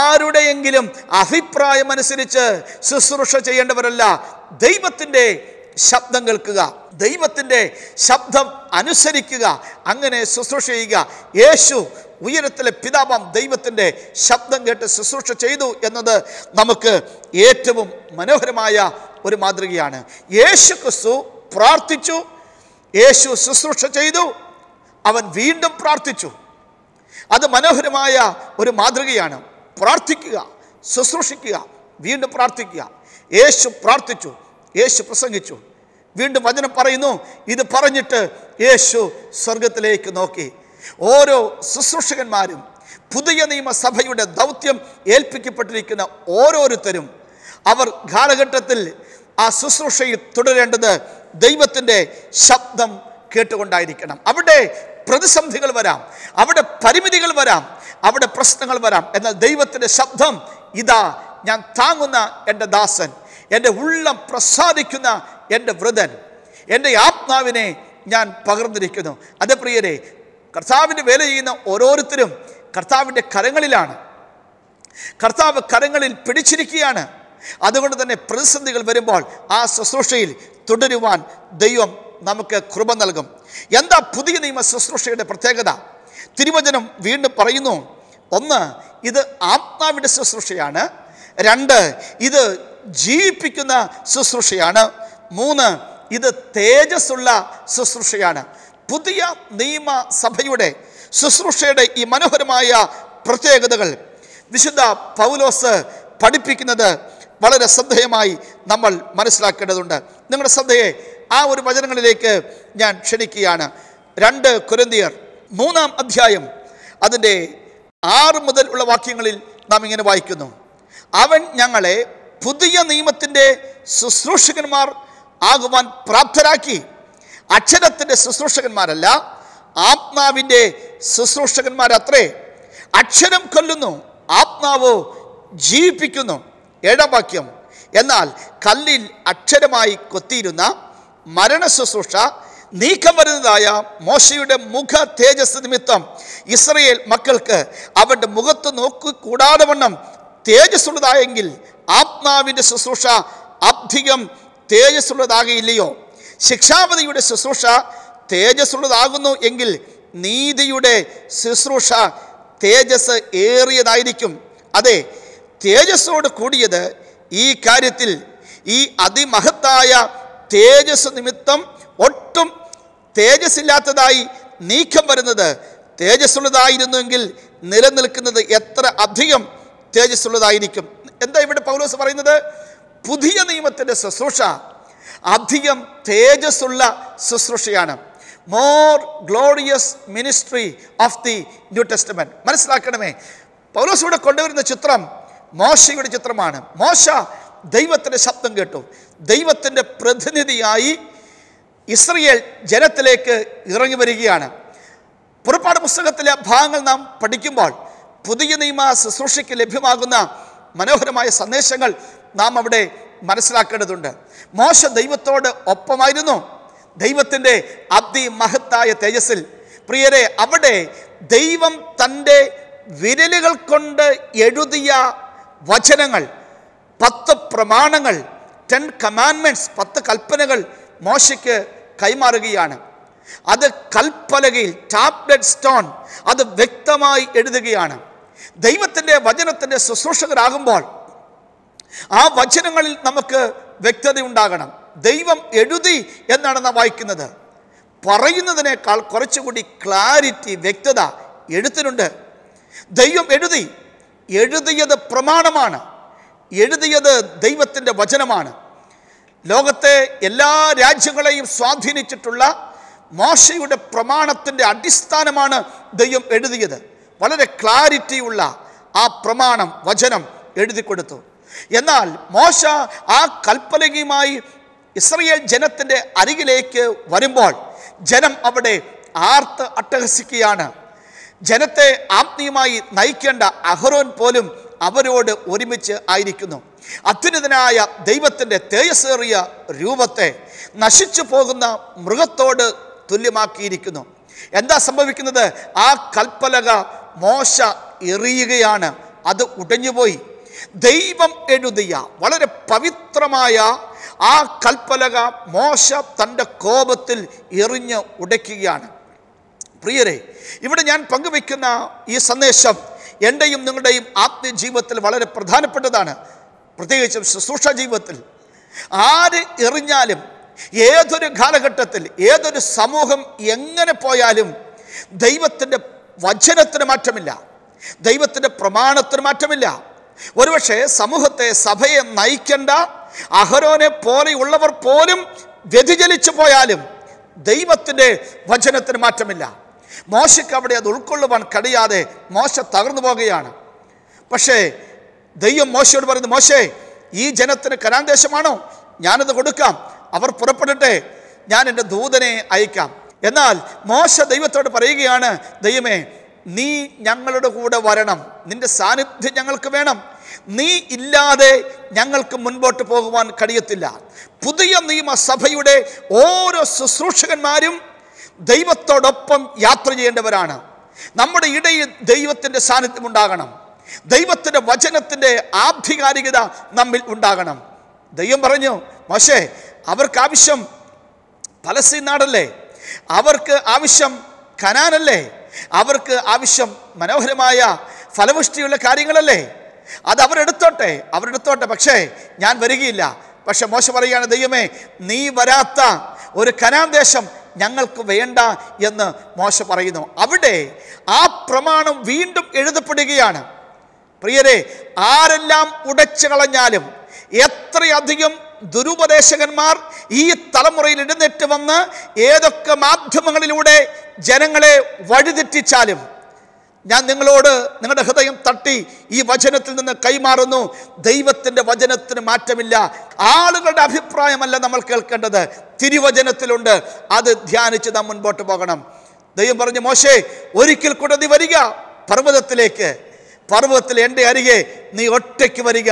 ആരുടെയെങ്കിലും അഭിപ്രായം അനുസരിച്ച് ശുശ്രൂഷ ചെയ്യേണ്ടവരല്ല, ദൈവത്തിൻ്റെ ശബ്ദം കേൾക്കുക, ദൈവത്തിൻ്റെ ശബ്ദം അനുസരിക്കുക, അങ്ങനെ ശുശ്രൂഷ ചെയ്യുക. യേശു ഉയരത്തിലെ പിതാവാം ദൈവത്തിൻ്റെ ശബ്ദം കേട്ട് ശുശ്രൂഷ ചെയ്തു എന്നത് നമുക്ക് ഏറ്റവും മനോഹരമായ ഒരു മാതൃകയാണ്. യേശു ക്രിസ്തു പ്രാർത്ഥിച്ചു, യേശു ശുശ്രൂഷ ചെയ്തു, അവൻ വീണ്ടും പ്രാർത്ഥിച്ചു. അത് മനോഹരമായ ഒരു മാതൃകയാണ്. പ്രാർത്ഥിക്കുക, ശുശ്രൂഷിക്കുക, വീണ്ടും പ്രാർത്ഥിക്കുക. യേശു പ്രാർത്ഥിച്ചു, യേശു പ്രസംഗിച്ചു, വീണ്ടും വചനം പറയുന്നു, ഇത് പറഞ്ഞിട്ട് യേശു സ്വർഗത്തിലേക്ക് നോക്കി. ഓരോ ശുശ്രൂഷകന്മാരും പുതിയ നിയമസഭയുടെ ദൗത്യം ഏൽപ്പിക്കപ്പെട്ടിരിക്കുന്ന ഓരോരുത്തരും അവർ കാലഘട്ടത്തിൽ ആ ശുശ്രൂഷയിൽ തുടരേണ്ടത് ദൈവത്തിൻ്റെ ശബ്ദം കേട്ടുകൊണ്ടായിരിക്കണം. അവിടെ പ്രതിസന്ധികൾ വരാം, അവിടെ പരിമിതികൾ വരാം, അവിടെ പ്രശ്നങ്ങൾ വരാം. എന്നാൽ ദൈവത്തിൻ്റെ ശബ്ദം, ഇതാ ഞാൻ താങ്ങുന്ന എൻ്റെ ദാസൻ, എൻ്റെ ഉള്ളം പ്രസാദിക്കുന്ന എൻ്റെ വൃതൻ, എൻ്റെ ആത്മാവിനെ ഞാൻ പകർന്നിരിക്കുന്നു. അത് പ്രിയരെ, കർത്താവിൻ്റെ വേല ചെയ്യുന്ന ഓരോരുത്തരും കർത്താവിൻ്റെ കരങ്ങളിലാണ്, കർത്താവ് കരങ്ങളിൽ പിടിച്ചിരിക്കുകയാണ്. അതുകൊണ്ട് തന്നെ പ്രതിസന്ധികൾ വരുമ്പോൾ ആ ശുശ്രൂഷയിൽ തുടരുവാൻ ദൈവം നമുക്ക് കൃപ നൽകും. എന്താ പുതിയ നിയമ ശുശ്രൂഷയുടെ പ്രത്യേകത? തിരുവചനം വീണ്ടും പറയുന്നു, ഒന്ന്, ഇത് ആത്മാവിൻ്റെ ശുശ്രൂഷയാണ്. രണ്ട്, ഇത് ജീവിപ്പിക്കുന്ന ശുശ്രൂഷയാണ്. മൂന്ന്, ഇത് തേജസ്സുള്ള ശുശ്രൂഷയാണ്. പുതിയ നിയമസഭയുടെ ശുശ്രൂഷയുടെ ഈ മനോഹരമായ പ്രത്യേകതകൾ വിശുദ്ധ പൗലോസ് പഠിപ്പിക്കുന്നത് വളരെ ശ്രദ്ധേയമായി നമ്മൾ മനസ്സിലാക്കേണ്ടതുണ്ട്. നിങ്ങളുടെ ശ്രദ്ധയെ ആ ഒരു വചനങ്ങളിലേക്ക് ഞാൻ ക്ഷണിക്കുകയാണ്. രണ്ട് കൊരിന്ത്യർ മൂന്നാം അധ്യായം അതിൻ്റെ ആറ് മുതൽ ഉള്ള വാക്യങ്ങളിൽ നാം ഇങ്ങനെ വായിക്കുന്നു, അവൻ ഞങ്ങളെ പുതിയ നിയമത്തിൻ്റെ ശുശ്രൂഷകന്മാർ ആകുവാൻ പ്രാപ്തരാക്കി. അക്ഷരത്തിൻ്റെ ശുശ്രൂഷകന്മാരല്ല, ആത്മാവിൻ്റെ ശുശ്രൂഷകന്മാരത്രേ. അക്ഷരം കൊല്ലുന്നു, ആത്മാവോ ജീവിപ്പിക്കുന്നു. ഏഴാം വാക്യം, എന്നാൽ കല്ലിൽ അക്ഷരമായി കൊത്തിയിരുന്ന മരണ ശുശ്രൂഷ നീക്കം വരുന്നതായ മോശയുടെ മുഖ തേജസ് നിമിത്തം ഇസ്രയേൽ മക്കൾക്ക് അവരുടെ മുഖത്ത് നോക്കി കൂടാതെ വണ്ണം തേജസ്സുള്ളതായെങ്കിൽ ആത്മാവിൻ്റെ ശുശ്രൂഷ അധികം തേജസ്സുള്ളതാകയില്ലയോ? ശിക്ഷാപതിയുടെ ശുശ്രൂഷ തേജസ്സുള്ളതാകുന്നു എങ്കിൽ നീതിയുടെ ശുശ്രൂഷ തേജസ് ഏറിയതായിരിക്കും. അതെ, തേജസ്സോട് കൂടിയത് ഈ കാര്യത്തിൽ ഈ അതിമഹത്തായ തേജസ് നിമിത്തം ഒട്ടും തേജസ്സില്ലാത്തതായി നീക്കം വരുന്നത് തേജസ്സുള്ളതായിരുന്നുവെങ്കിൽ നിലനിൽക്കുന്നത് എത്ര അധികം തേജസ്സുള്ളതായിരിക്കും. എന്താ ഇവിടെ പൗലോസ് പറയുന്നത്? പുതിയ നിയമത്തിൻ്റെ ശുശ്രൂഷ അധികം തേജസ്സുള്ള ശുശ്രൂഷയാണ്. More glorious ministry of the new testament. മനസ്സിലാക്കണമേ, പൗലോസ് ഇവിടെ കൊണ്ടുവരുന്ന ചിത്രം മോശയുടെ ചിത്രമാണ്. മോശ ദൈവത്തിൻ്റെ ശബ്ദം കേട്ടു, ദൈവത്തിൻ്റെ പ്രതിനിധിയായി ഇസ്രയേൽ ജനത്തിലേക്ക് ഇറങ്ങി വരികയാണ്. പുറപ്പാട് പുസ്തകത്തിലെ ഭാഗങ്ങൾ നാം പഠിക്കുമ്പോൾ പുതിയ നിയമ ശുശ്രൂഷയ്ക്ക് ലഭ്യമാകുന്ന മനോഹരമായ സന്ദേശങ്ങൾ നാം അവിടെ മനസ്സിലാക്കേണ്ടതുണ്ട്. മോശ ദൈവത്തോട് ഒപ്പമായിരുന്നു, ദൈവത്തിൻ്റെ അതിമഹത്തായ തേജസ്സിൽ. പ്രിയരെ, അവിടെ ദൈവം തൻ്റെ വിരലുകൾ കൊണ്ട് എഴുതിയ വചനങ്ങൾ, പത്ത് പ്രമാണങ്ങൾ, ടെൻ കമാൻഡ്മെൻറ്റ്സ്, പത്ത് കൽപ്പനകൾ മോശയ്ക്ക് കൈമാറുകയാണ്. അത് കൽപ്പലകയിൽ, ടാബ്ലെറ്റ് സ്റ്റോൺ, അത് വ്യക്തമായി എഴുതുകയാണ്. ദൈവത്തിൻ്റെ വചനത്തിൻ്റെ ശുശ്രൂഷകരാകുമ്പോൾ ആ വചനങ്ങളിൽ നമുക്ക് വ്യക്തത ഉണ്ടാകണം. ദൈവം എഴുതി എന്നാണ് നാം വായിക്കുന്നത്. പറയുന്നതിനേക്കാൾ കുറച്ചുകൂടി ക്ലാരിറ്റി, വ്യക്തത എഴുത്തിനുണ്ട്. ദൈവം എഴുതി, എഴുതിയത് പ്രമാണമാണ്, എഴുതിയത് ദൈവത്തിൻ്റെ വചനമാണ്. ലോകത്തെ എല്ലാ രാജ്യങ്ങളെയും സ്വാധീനിച്ചിട്ടുള്ള മോശയുടെ പ്രമാണത്തിൻ്റെ അടിസ്ഥാനമാണ് ദൈവം എഴുതിയത്. വളരെ ക്ലാരിറ്റിയുള്ള ആ പ്രമാണം, വചനം എഴുതി കൊടുത്തു. എന്നാൽ മോശ ആ കൽപ്പലകയുമായി ഇസ്രയേൽ ജനത്തിൻ്റെ അരികിലേക്ക് വരുമ്പോൾ ജനം അവിടെ ആർത്ത് അട്ടഹസിക്കുകയാണ്. ജനത്തെ ആത്മീയമായി നയിക്കേണ്ട അഹരോൻ പോലും അവരോട് ഒരുമിച്ച് ആയിരിക്കുന്നു. അത്യുന്നതനായ ദൈവത്തിൻ്റെ തേജസ്സേറിയ രൂപത്തെ നശിച്ചു പോകുന്ന മൃഗത്തോട് തുല്യമാക്കിയിരിക്കുന്നു. എന്താ സംഭവിക്കുന്നത്? ആ കൽപ്പലക മോശ എറിയുകയാണ്, അത് ഉടഞ്ഞുപോയി. ദൈവം എഴുതിയ വളരെ പവിത്രമായ ആ കൽപ്പലക മോശ തൻ്റെ കോപത്തിൽ എറിഞ്ഞ് ഉടയ്ക്കുകയാണ്. പ്രിയരെ, ഇവിടെ ഞാൻ പങ്കുവയ്ക്കുന്ന ഈ സന്ദേശം എൻ്റെയും നിങ്ങളുടെയും ആത്മീയ ജീവിതത്തിൽ വളരെ പ്രധാനപ്പെട്ടതാണ്. പ്രത്യേകിച്ചും ശുശ്രൂഷ ജീവിതത്തിൽ ആര് എറിഞ്ഞാലും, ഏതൊരു കാലഘട്ടത്തിൽ, ഏതൊരു സമൂഹം എങ്ങനെ പോയാലും ദൈവത്തിൻ്റെ വചനത്തിന് മാറ്റമില്ല, ദൈവത്തിൻ്റെ പ്രമാണത്തിന് മാറ്റമില്ല. ഒരുപക്ഷെ സമൂഹത്തെ, സഭയെ നയിക്കേണ്ട അഹരോനെ പോലെയുള്ളവർ പോലും വ്യതിചലിച്ചു പോയാലും ദൈവത്തിൻ്റെ വചനത്തിന് മാറ്റമില്ല. മോശയ്ക്ക് അവിടെ അത് ഉൾക്കൊള്ളുവാൻ കഴിയാതെ മോശ തകർന്നു പോകുകയാണ്. പക്ഷേ ദൈവം മോശയോട് പറയുന്നു, മോശേ, ഈ ജനത്തിന് കനാൻ ദേശമാണോ? ഞാനത് കൊടുക്കാം, അവർ പുറപ്പെടട്ടെ, ഞാൻ എൻ്റെ ദൂതനെ അയക്കാം. എന്നാൽ മോശ ദൈവത്തോട് പറയുകയാണ്, ദൈവമേ, നീ ഞങ്ങളുടെ കൂടെ വരണം, നിന്റെ സാന്നിധ്യം ഞങ്ങൾക്ക് വേണം, നീ ഇല്ലാതെ ഞങ്ങൾക്ക് മുൻപോട്ട് പോകുവാൻ കഴിയത്തില്ല. പുതിയ നിയമസഭയുടെ ഓരോ ശുശ്രൂഷകന്മാരും ദൈവത്തോടൊപ്പം യാത്ര ചെയ്യേണ്ടവരാണ്. നമ്മുടെ ഇടയിൽ ദൈവത്തിൻ്റെ സാന്നിധ്യം ഉണ്ടാകണം, ദൈവത്തിൻ്റെ വചനത്തിൻ്റെ ആധികാരികത നമ്മിൽ ഉണ്ടാകണം. ദൈവം പറഞ്ഞു, മോശേ, അവർക്ക് ആവശ്യം പലസ്തീൻ നാടല്ലേ, അവർക്ക് ആവശ്യം കനാനല്ലേ, അവർക്ക് ആവശ്യം മനോഹരമായ ഫലപുഷ്ടിയുള്ള കാര്യങ്ങളല്ലേ, അത് അവരെടുത്തോട്ടെ അവരെടുത്തോട്ടെ പക്ഷേ ഞാൻ വരികയില്ല. പക്ഷെ മോശ പറയുകയാണ്, ദൈവമേ, നീ വരാത്ത ഒരു കനാൻ ദേശം ഞങ്ങൾക്ക് വേണ്ട എന്ന് മോശ പറയുന്നു. അവിടെ ആ പ്രമാണം വീണ്ടും എഴുതപ്പെടുകയാണ്. പ്രിയരെ, ആരെല്ലാം ഉടച്ചു കളഞ്ഞാലും, എത്രയധികം ദുരുപദേശകന്മാർ ഈ തലമുറയിൽ എഴുന്നേറ്റ് വന്ന് ഏതൊക്കെ മാധ്യമങ്ങളിലൂടെ ജനങ്ങളെ വഴിതെറ്റിച്ചാലും, ഞാൻ നിങ്ങളോട് നിങ്ങളുടെ ഹൃദയം തട്ടി ഈ വചനത്തിൽ നിന്ന് കൈമാറുന്നു, ദൈവത്തിൻ്റെ വചനത്തിന് മാറ്റമില്ല. ആളുകളുടെ അഭിപ്രായമല്ല നമ്മൾ കേൾക്കേണ്ടത്, തിരുവചനത്തിലുണ്ട്, അത് ധ്യാനിച്ച് നാം മുൻപോട്ട് പോകണം. ദൈവം പറഞ്ഞു, മോശേ, ഒരിക്കൽ കൂടെ നീ വരിക പർവ്വതത്തിലേക്ക്, പർവ്വതത്തിൽ എൻ്റെ അരികെ നീ ഒറ്റയ്ക്ക് വരിക.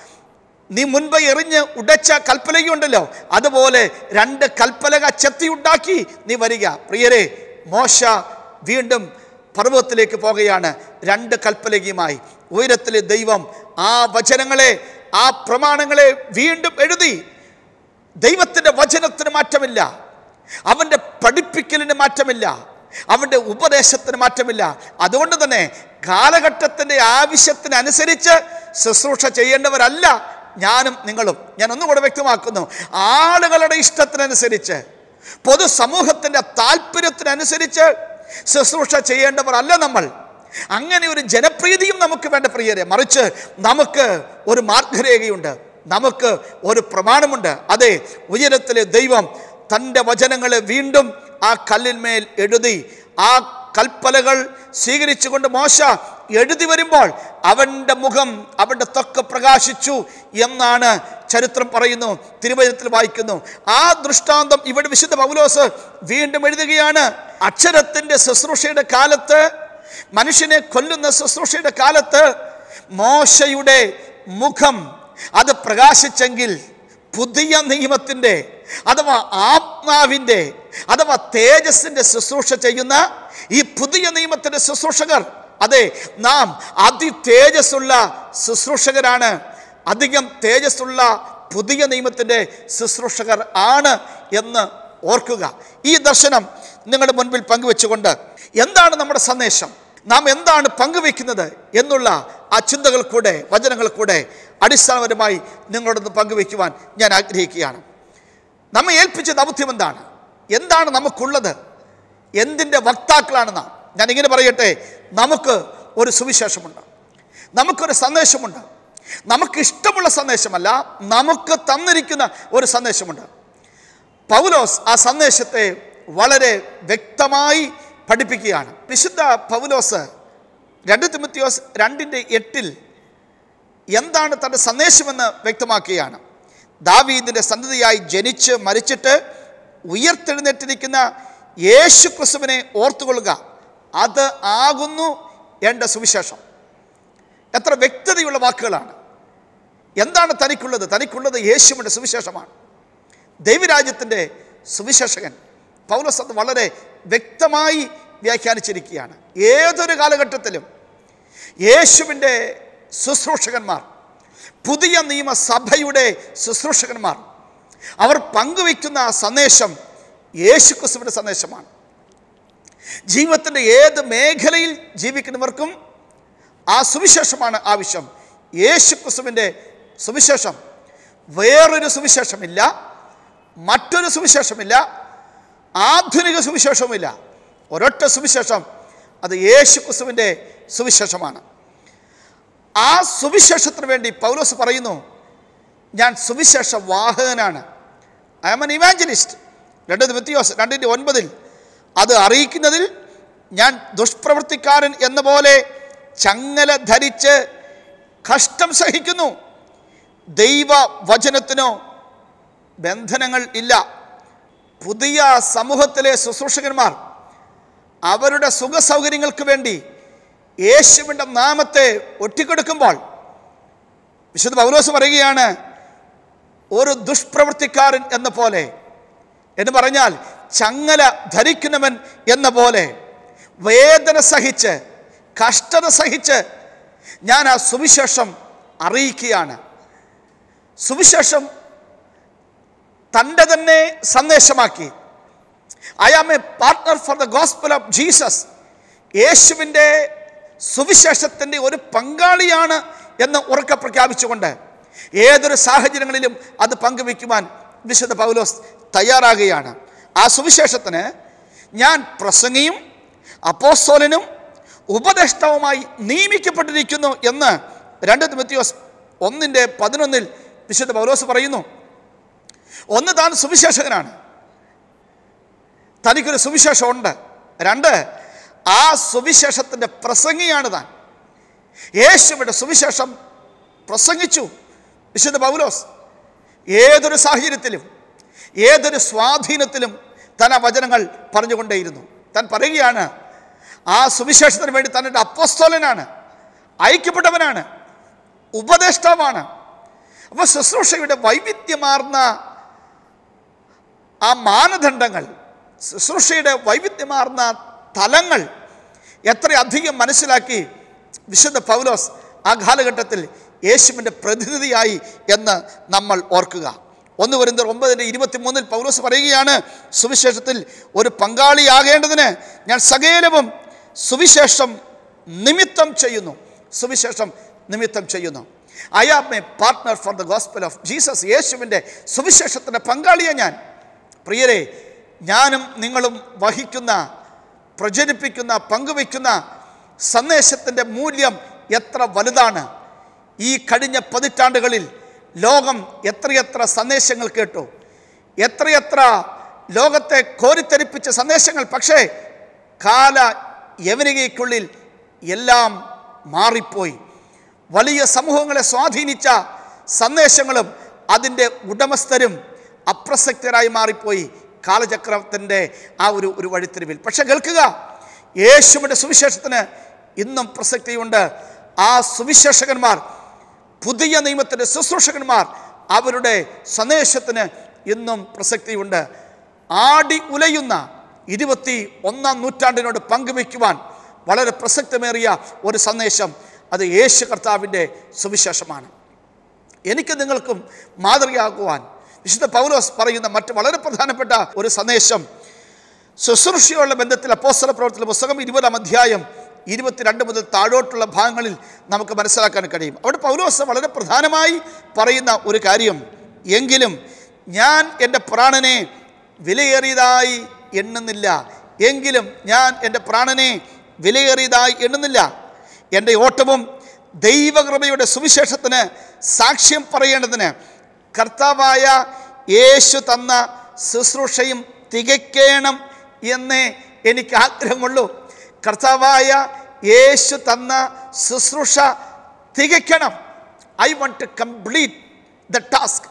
നീ മുൻപ് എറിഞ്ഞ് ഉടച്ച കൽപ്പലകയുണ്ടല്ലോ, അതുപോലെ രണ്ട് കൽപ്പലക ചെത്തിയുണ്ടാക്കി നീ വരിക. പ്രിയരെ, മോശ വീണ്ടും പർവ്വതത്തിലേക്ക് പോകുകയാണ്, രണ്ട് കൽപ്പലകയുമായി. ഉയരത്തിലെ ദൈവം ആ വചനങ്ങളെ, ആ പ്രമാണങ്ങളെ വീണ്ടും എഴുതി. ദൈവത്തിൻ്റെ വചനത്തിന് മാറ്റമില്ല, അവൻ്റെ പഠിപ്പിക്കലിന് മാറ്റമില്ല, അവൻ്റെ ഉപദേശത്തിന് മാറ്റമില്ല. അതുകൊണ്ട് തന്നെ കാലഘട്ടത്തിൻ്റെ ആവശ്യത്തിനനുസരിച്ച് ശുശ്രൂഷ ചെയ്യേണ്ടവരല്ല ഞാനും നിങ്ങളും. ഞാൻ ഒന്നുകൂടെ വ്യക്തമാക്കുന്നു, ആളുകളുടെ ഇഷ്ടത്തിനനുസരിച്ച്, പൊതുസമൂഹത്തിൻ്റെ താല്പര്യത്തിനനുസരിച്ച് ശുശ്രൂഷ ചെയ്യേണ്ടവർ അല്ല നമ്മൾ. അങ്ങനെ ഒരു ജനപ്രീതിയും നമുക്ക് വേണ്ട പ്രിയരെ, മറിച്ച് നമുക്ക് ഒരു മാർഗരേഖയുണ്ട്, നമുക്ക് ഒരു പ്രമാണമുണ്ട്. അതെ, ഉയരത്തിലെ ദൈവം തൻ്റെ വചനങ്ങളെ വീണ്ടും ആ കല്ലിന്മേൽ എഴുതി. ആ കൽപ്പലകൾ സ്വീകരിച്ചുകൊണ്ട് മോശ എഴുതി വരുമ്പോൾ അവൻ്റെ മുഖം, അവൻ്റെ ത്വക്ക് പ്രകാശിച്ചു എന്നാണ് ചരിത്രം പറയുന്നു, തിരുവചനത്തിൽ വായിക്കുന്നു. ആ ദൃഷ്ടാന്തം ഇവിടെ വിശുദ്ധ പൗലോസ് വീണ്ടും എഴുതുകയാണ്. അക്ഷരത്തിൻ്റെ ശുശ്രൂഷയുടെ കാലത്ത്, മനുഷ്യനെ കൊല്ലുന്ന ശുശ്രൂഷയുടെ കാലത്ത് മോശയുടെ മുഖം അത് പ്രകാശിച്ചെങ്കിൽ, പുതിയ നിയമത്തിൻ്റെ അഥവാ ആത്മാവിൻ്റെ അഥവാ തേജസ്സിൻ്റെ ശുശ്രൂഷ ചെയ്യുന്ന ഈ പുതിയ നിയമത്തിൻ്റെ ശുശ്രൂഷകർ, അതെ, നാം അതി തേജസ്സുള്ള ശുശ്രൂഷകരാണ്. അധികം തേജസ്സുള്ള പുതിയ നിയമത്തിൻ്റെ ശുശ്രൂഷകർ ആണ് എന്ന് ഓർക്കുക. ഈ ദർശനം നിങ്ങളുടെ മുൻപിൽ പങ്കുവെച്ചുകൊണ്ട് എന്താണ് നമ്മുടെ സന്ദേശം, നാം എന്താണ് പങ്കുവെക്കുന്നത് എന്നുള്ള ആ ചിന്തകൾ കൂടെ, വചനങ്ങൾ കൂടെ അടിസ്ഥാനപരമായി നിങ്ങളോടൊന്ന് പങ്കുവെക്കുവാൻ ഞാൻ ആഗ്രഹിക്കുകയാണ്. നമ്മെ ഏൽപ്പിച്ച ദൗത്യം എന്താണ്, എന്താണ് നമുക്കുള്ളത്, എന്തിൻ്റെ വക്താക്കളാണ് നാം? ഞാനിങ്ങനെ പറയട്ടെ, നമുക്ക് ഒരു സുവിശേഷമുണ്ട്, നമുക്കൊരു സന്ദേശമുണ്ട്. നമുക്ക് ഇഷ്ടമുള്ള സന്ദേശമല്ല, നമുക്ക് തന്നിരിക്കുന്ന ഒരു സന്ദേശമുണ്ട്. പൗലോസ് ആ സന്ദേശത്തെ വളരെ വ്യക്തമായി പഠിപ്പിക്കുകയാണ്. വിശുദ്ധ പൗലോസ് രണ്ട് തിമോത്തിയോസ് രണ്ടിൻ്റെ എട്ടിൽ എന്താണ് തൻ്റെ സന്ദേശമെന്ന് വ്യക്തമാക്കുകയാണ്. ദാവീദിൻ്റെ സന്തതിയായി ജനിച്ച് മരിച്ചിട്ട് ഉയർത്തെഴുന്നേറ്റിരിക്കുന്ന യേശു ക്രിസ്തുവിനെ ഓർത്തുകൊള്ളുക, അത് ആകുന്നു എൻ്റെ സുവിശേഷം. എത്ര വ്യക്തതയുള്ള വാക്കുകളാണ്. എന്താണ് തനിക്കുള്ളത്? തനിക്കുള്ളത് യേശുവിൻ്റെ സുവിശേഷമാണ്. ദൈവരാജ്യത്തിൻ്റെ സുവിശേഷകൻ പൗലോസ് അത് വളരെ വ്യക്തമായി വ്യാഖ്യാനിച്ചിരിക്കുകയാണ്. ഏതൊരു കാലഘട്ടത്തിലും യേശുവിൻ്റെ ശുശ്രൂഷകന്മാർ, പുതിയ നിയമസഭയുടെ ശുശ്രൂഷകന്മാർ അവർ പങ്കുവയ്ക്കുന്ന ആ സന്ദേശം യേശുക്രിസ്തുവിൻ്റെ സന്ദേശമാണ്. ജീവിതത്തിൻ്റെ ഏത് മേഖലയിൽ ജീവിക്കുന്നവർക്കും ആ സുവിശേഷമാണ് ആവശ്യം. യേശുക്രിസ്തുവിൻ്റെ സുവിശേഷം. വേറൊരു സുവിശേഷമില്ല, മറ്റൊരു സുവിശേഷമില്ല, ആധുനിക സുവിശേഷവുമില്ല. ഒരൊറ്റ സുവിശേഷം, അത് യേശുക്രിസ്തുവിൻ്റെ സുവിശേഷമാണ്. ആ സുവിശേഷത്തിന് വേണ്ടി പൗലോസ് പറയുന്നു, ഞാൻ സുവിശേഷ വാഹകനാണ്. I am an evangelist. രണ്ട് തിമോഥെയോസ് രണ്ടിൻ്റെ ഒൻപതിൽ അത് അറിയിക്കുന്നതിൽ ഞാൻ ദുഷ്പ്രവൃത്തിക്കാരൻ എന്ന പോലെ ചങ്ങല ധരിച്ച് കഷ്ടം സഹിക്കുന്നു. ദൈവവചനത്തിനോ ബന്ധനങ്ങൾ ഇല്ല. പുതിയ സമൂഹത്തിലെ ശുശ്രൂഷകന്മാർ അവരുടെ സുഖസൗകര്യങ്ങൾക്ക് വേണ്ടി യേശുവിൻ്റെ നാമത്തെ ഒറ്റിക്കൊടുക്കുമ്പോൾ വിശുദ്ധ പൗലോസ് പറയുകയാണ്, ഒരു ദുഷ്പ്രവൃത്തിക്കാരൻ എന്ന പോലെ, എന്ന് പറഞ്ഞാൽ ചങ്ങല ധരിക്കുന്നവൻ എന്ന പോലെ വേദന സഹിച്ച് കഷ്ടത സഹിച്ച് ഞാൻ ആ സുവിശേഷം അറിയിക്കുകയാണ്. സുവിശേഷം തൻ്റെ തന്നെ സന്ദേശമാക്കി. I am a partner for the gospel of Jesus. യേശുവിൻ്റെ സുവിശേഷത്തിൻ്റെ ഒരു പങ്കാളിയാണ് എന്ന് ഉറക്കെ പ്രഖ്യാപിച്ചുകൊണ്ട് ഏതൊരു സാഹചര്യങ്ങളിലും അത് പങ്കുവയ്ക്കുവാൻ വിശുദ്ധ പൗലോസ് തയ്യാറാകുകയാണ്. ആ സുവിശേഷത്തിന് ഞാൻ പ്രസംഗിയും അപ്പോസ്തലനും ഉപദേഷ്ടാവുമായി നിയമിക്കപ്പെട്ടിരിക്കുന്നു എന്ന് രണ്ട് തിമോഥെയോസ് ഒന്നിൻ്റെ പതിനൊന്നിൽ വിശുദ്ധ പൗലോസ് പറയുന്നു. ഒന്ന്, താൻ സുവിശേഷകനാണ്, തനിക്കൊരു സുവിശേഷമുണ്ട്. രണ്ട്, ആ സുവിശേഷത്തിൻ്റെ പ്രസംഗിയാണ് താൻ. യേശുവിൻ്റെ സുവിശേഷം പ്രസംഗിച്ചു വിശുദ്ധ പൗലോസ്. ഏതൊരു സാഹചര്യത്തിലും ഏതൊരു സ്വാധീനത്തിലും താൻ ആ വചനങ്ങൾ പറഞ്ഞുകൊണ്ടേയിരുന്നു. താൻ പറയുകയാണ്, ആ സുവിശേഷത്തിന് വേണ്ടി തൻ്റെ അപ്പോസ്തലനാണ്, അയക്കപ്പെട്ടവനാണ്, ഉപദേഷ്ടാവാണ്. അപ്പോൾ ശുശ്രൂഷയുടെ വൈവിധ്യമാർന്ന ആ മാനദണ്ഡങ്ങൾ, ശുശ്രൂഷയുടെ വൈവിധ്യമാർന്ന തലങ്ങൾ എത്രയധികം മനസ്സിലാക്കി വിശുദ്ധ പൗലോസ് ആ കാലഘട്ടത്തിൽ യേശുവിൻ്റെ പ്രതിനിധിയായി എന്ന് നമ്മൾ ഓർക്കുക. ഒന്ന് കൊരിന്ത്യർ ഒമ്പതിൻ്റെ ഇരുപത്തി മൂന്നിൽ പൗലോസ് പറയുകയാണ്, സുവിശേഷത്തിൽ ഒരു പങ്കാളിയാകേണ്ടതിന് ഞാൻ സകലവും സുവിശേഷം നിമിത്തം ചെയ്യുന്നു. സുവിശേഷം നിമിത്തം ചെയ്യുന്നു. I am a partner for the gospel of Jesus. യേശുവിൻ്റെ സുവിശേഷത്തിൻ്റെ പങ്കാളിയാണ് ഞാൻ. പ്രിയരെ, ഞാനും നിങ്ങളും വഹിക്കുന്ന, പ്രചരിപ്പിക്കുന്ന, പങ്കുവയ്ക്കുന്ന സന്ദേശത്തിൻ്റെ മൂല്യം എത്ര വലുതാണ്. ഈ കഴിഞ്ഞ പതിറ്റാണ്ടുകളിൽ ലോകം എത്രയെത്ര സന്ദേശങ്ങൾ കേട്ടു, എത്രയെത്ര ലോകത്തെ കോരിത്തെരിപ്പിച്ച സന്ദേശങ്ങൾ. പക്ഷേ കാല യവനികയ്ക്കുള്ളിൽ എല്ലാം മാറിപ്പോയി. വലിയ സമൂഹങ്ങളെ സ്വാധീനിച്ച സന്ദേശങ്ങളും അതിൻ്റെ ഉടമസ്ഥരും അപ്രസക്തരായി മാറിപ്പോയി കാലചക്രത്തിൻ്റെ ആ ഒരു ഒരു വഴിത്തിരിവിൽ. പക്ഷെ കേൾക്കുക, യേശുവിൻ്റെ സുവിശേഷത്തിന് ഇന്നും പ്രസക്തിയുണ്ട്. ആ സുവിശേഷകന്മാർ, പുതിയ നിയമത്തിൻ്റെ ശുശ്രൂഷകന്മാർ, അവരുടെ സന്ദേശത്തിന് ഇന്നും പ്രസക്തിയുണ്ട്. ആടി ഉലയുന്ന ഇരുപത്തി ഒന്നാം നൂറ്റാണ്ടിനോട് പങ്കുവയ്ക്കുവാൻ വളരെ പ്രസക്തമേറിയ ഒരു സന്ദേശം, അത് യേശു കർത്താവിൻ്റെ സുവിശേഷമാണ്. എനിക്ക് നിങ്ങൾക്കും മാതൃകയാകുവാൻ വിശുദ്ധ പൗലോസ് പറയുന്ന മറ്റ് വളരെ പ്രധാനപ്പെട്ട ഒരു സന്ദേശം, ശുശ്രൂഷയുള്ള ബന്ധത്തിൽ അപ്പോസ്തല പ്രവർത്തന പുസ്തകം ഇരുപതാം അധ്യായം ഇരുപത്തിരണ്ട് മുതൽ താഴോട്ടുള്ള ഭാഗങ്ങളിൽ നമുക്ക് മനസ്സിലാക്കാൻ കഴിയും. അവിടെ പൗലോസ് വളരെ പ്രധാനമായി പറയുന്ന ഒരു കാര്യം, എങ്കിലും ഞാൻ എൻ്റെ പ്രാണനെ വിലയേറിയതായി എണ്ണുന്നില്ല. എങ്കിലും ഞാൻ എൻ്റെ പ്രാണനെ വിലയേറിയതായി എണ്ണുന്നില്ല. എൻ്റെ ഓട്ടവും ദൈവകൃപയുടെ സുവിശേഷത്തിന് സാക്ഷ്യം പറയേണ്ടതിന് കർത്താവായ യേശു തന്ന ശുശ്രൂഷയും തികയ്ക്കണം എന്നേ എനിക്ക് ആഗ്രഹമുള്ളൂ. കർത്താവായ യേശു തന്ന ശുശ്രൂഷ തികയ്ക്കണം. I want to complete the task.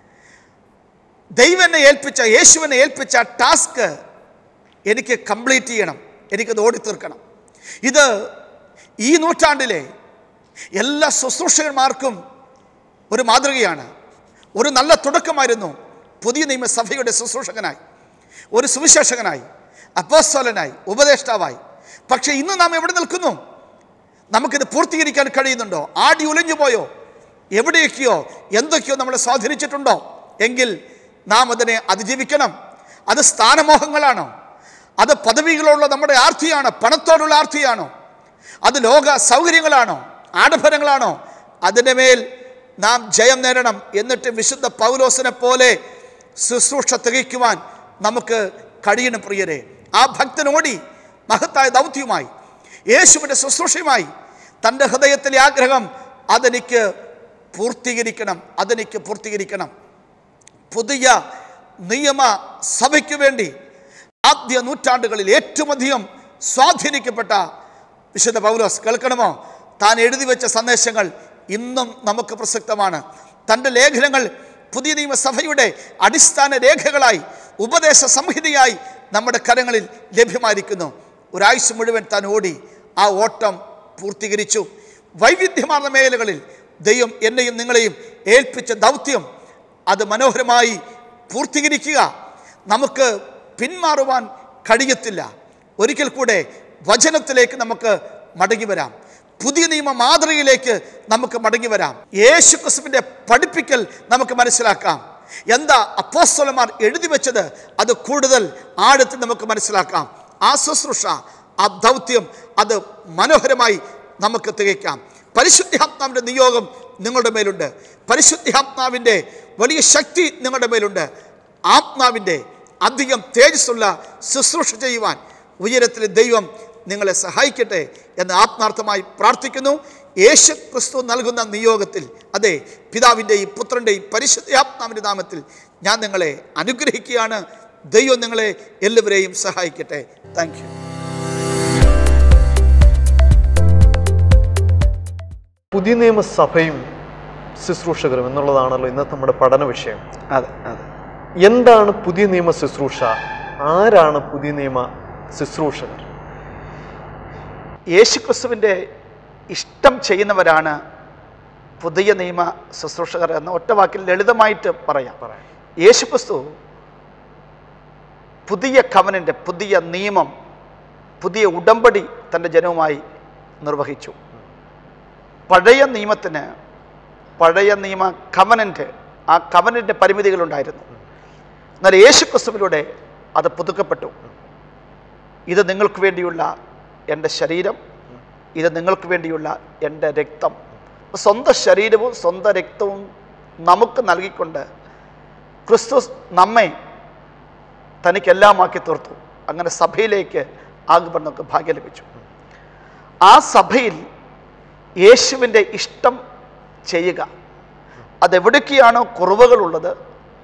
ദൈവനെ ഏൽപ്പിച്ച, യേശുവിനെ ഏൽപ്പിച്ച ടാസ്ക് എനിക്ക് കംപ്ലീറ്റ് ചെയ്യണം, എനിക്കത് ഓടിത്തീർക്കണം. ഇത് ഈ നൂറ്റാണ്ടിലെ എല്ലാ ശുശ്രൂഷകന്മാർക്കും ഒരു മാതൃകയാണ്. ഒരു നല്ല തുടക്കമായിരുന്നു പുതിയ നിയമസഭയുടെ ശുശ്രൂഷകനായി, ഒരു സുവിശേഷകനായി, അപ്പോസ്തലനായി, ഉപദേഷ്ടാവായി. പക്ഷേ ഇന്ന് നാം എവിടെ നിൽക്കുന്നു? നമുക്കിത് പൂർത്തീകരിക്കാൻ കഴിയുന്നുണ്ടോ? ആടി ഉലഞ്ഞു പോയോ? എവിടെയൊക്കെയോ എന്തൊക്കെയോ നമ്മളെ സ്വാധീനിച്ചിട്ടുണ്ടോ? എങ്കിൽ നാം അതിനെ അതിജീവിക്കണം. അത് സ്ഥാനമോഹങ്ങളാണോ? അത് പദവികളോടുള്ള നമ്മുടെ ആർത്തിയാണോ? പണത്തോടുള്ള ആർത്തിയാണോ? അത് ലോക സൗകര്യങ്ങളാണോ? ആഡംബരങ്ങളാണോ? അതിൻ്റെ മേൽ നാം ജയം നേടണം. എന്നിട്ട് വിശുദ്ധ പൗലോസിനെ പോലെ ശുശ്രൂഷ തികയ്ക്കുവാൻ നമുക്ക് കഴിയണം പ്രിയരെ. ആ ഭക്തനോടി മഹത്തായ ദൗത്യവുമായി, യേശുവിൻ്റെ ശുശ്രൂഷയുമായി തൻ്റെ ഹൃദയത്തിലെ ആഗ്രഹം അതെനിക്ക് പൂർത്തീകരിക്കണം, അതെനിക്ക് പൂർത്തീകരിക്കണം. പുതിയ നിയമ സഭയ്ക്ക് വേണ്ടി ആദ്യ നൂറ്റാണ്ടുകളിൽ ഏറ്റവും അധികം സ്വാധീനിക്കപ്പെട്ട വിശുദ്ധ പൗലോസ്, കേൾക്കണമോ, താൻ എഴുതി വെച്ച സന്ദേശങ്ങൾ ഇന്നും നമുക്ക് പ്രസക്തമാണ്. തൻ്റെ ലേഖനങ്ങൾ പുതിയ നിയമസഭയുടെ അടിസ്ഥാന രേഖകളായി, ഉപദേശ സംഹിതയായി നമ്മുടെ കരങ്ങളിൽ ലഭ്യമായിരിക്കുന്നു. ഒരാഴ്ച മുഴുവൻ താൻ ഓടി ആ ഓട്ടം പൂർത്തീകരിച്ചു. വൈവിധ്യമാർന്ന മേഖലകളിൽ ദൈവം എന്നെയും നിങ്ങളെയും ഏൽപ്പിച്ച ദൗത്യം അത് മനോഹരമായി പൂർത്തീകരിക്കുക. നമുക്ക് പിന്മാറുവാൻ കഴിയത്തില്ല. ഒരിക്കൽ കൂടെ വചനത്തിലേക്ക് നമുക്ക് മടങ്ങി വരാം. പുതിയ നിയമ മാതൃകയിലേക്ക് നമുക്ക് മടങ്ങി വരാം. യേശു ക്രിസ്തുവിൻ്റെ പഠിപ്പിക്കൽ നമുക്ക് മനസ്സിലാക്കാം. എന്താ അപ്പോസ്തലന്മാർ എഴുതി വെച്ചത് അത് കൂടുതൽ ആഴത്തിൽ നമുക്ക് മനസ്സിലാക്കാം. ആ ശുശ്രൂഷ, ആ ദൗത്യം അത് മനോഹരമായി നമുക്ക് തികയ്ക്കാം. പരിശുദ്ധാത്മാവിൻ്റെ നിയോഗം നിങ്ങളുടെ മേലുണ്ട്. പരിശുദ്ധാത്മാവിൻ്റെ വലിയ ശക്തി നിങ്ങളുടെ മേലുണ്ട്. ആത്മാവിൻ്റെ അധികം തേജസ്സുള്ള ശുശ്രൂഷ ചെയ്യുവാൻ ഉയരത്തിലെ ദൈവം നിങ്ങളെ സഹായിക്കട്ടെ എന്ന് ആത്മാർത്ഥമായി പ്രാർത്ഥിക്കുന്നു. യേശു ക്രിസ്തു നൽകുന്ന നിയോഗത്തിൽ, അതെ, പിതാവിൻ്റെയും പുത്രൻ്റെയും പരിശുദ്ധാത്മാവിൻ്റെ നാമത്തിൽ ഞാൻ നിങ്ങളെ അനുഗ്രഹിക്കുകയാണ്. ദൈവം നിങ്ങളെ എല്ലാവരെയും സഹായിക്കട്ടെ. Thank you. പുതിയ നിയമസഭയും ശുശ്രൂഷകരും എന്നുള്ളതാണല്ലോ ഇന്നത്തെ നമ്മുടെ പഠന വിഷയം. അതെ അതെ എന്താണ് പുതിയ നിയമ ശുശ്രൂഷ? ആരാണ് പുതിയ നിയമ ശുശ്രൂഷകർ? യേശു ക്രിസ്തുവിൻ്റെ ഇഷ്ടം ചെയ്യുന്നവരാണ് പുതിയ നിയമ ശുശ്രൂഷകർ എന്ന ഒറ്റ വാക്കിൽ ലളിതമായിട്ട് പറയാം. യേശു ക്രിസ്തു പുതിയ കവനൻ്റെ, പുതിയ നിയമം, പുതിയ ഉടമ്പടി തൻ്റെ ജനവുമായി നിർവഹിച്ചു. പഴയ നിയമത്തിന്, പഴയ നിയമ കവനൻ്റ്, ആ കവനൻ്റെ പരിമിതികളുണ്ടായിരുന്നു. എന്നാൽ യേശു ക്രിസ്തുവിലൂടെ അത് പുതുക്കപ്പെട്ടു. ഇത് നിങ്ങൾക്ക് വേണ്ടിയുള്ള എൻ്റെ ശരീരം, ഇത് നിങ്ങൾക്ക് വേണ്ടിയുള്ള എൻ്റെ രക്തം. സ്വന്തം ശരീരവും സ്വന്തം രക്തവും നമുക്ക് നൽകിക്കൊണ്ട് ക്രിസ്തു നമ്മെ തനിക്കെല്ലാമാക്കി തീർത്തു. അങ്ങനെ സഭയിലേക്ക് ആകുമ്പോൾ നമുക്ക് ഭാഗ്യം ലഭിച്ചു. ആ സഭയിൽ യേശുവിൻ്റെ ഇഷ്ടം ചെയ്യുക, അതെവിടേക്കാണോ കുറവുകളുള്ളത്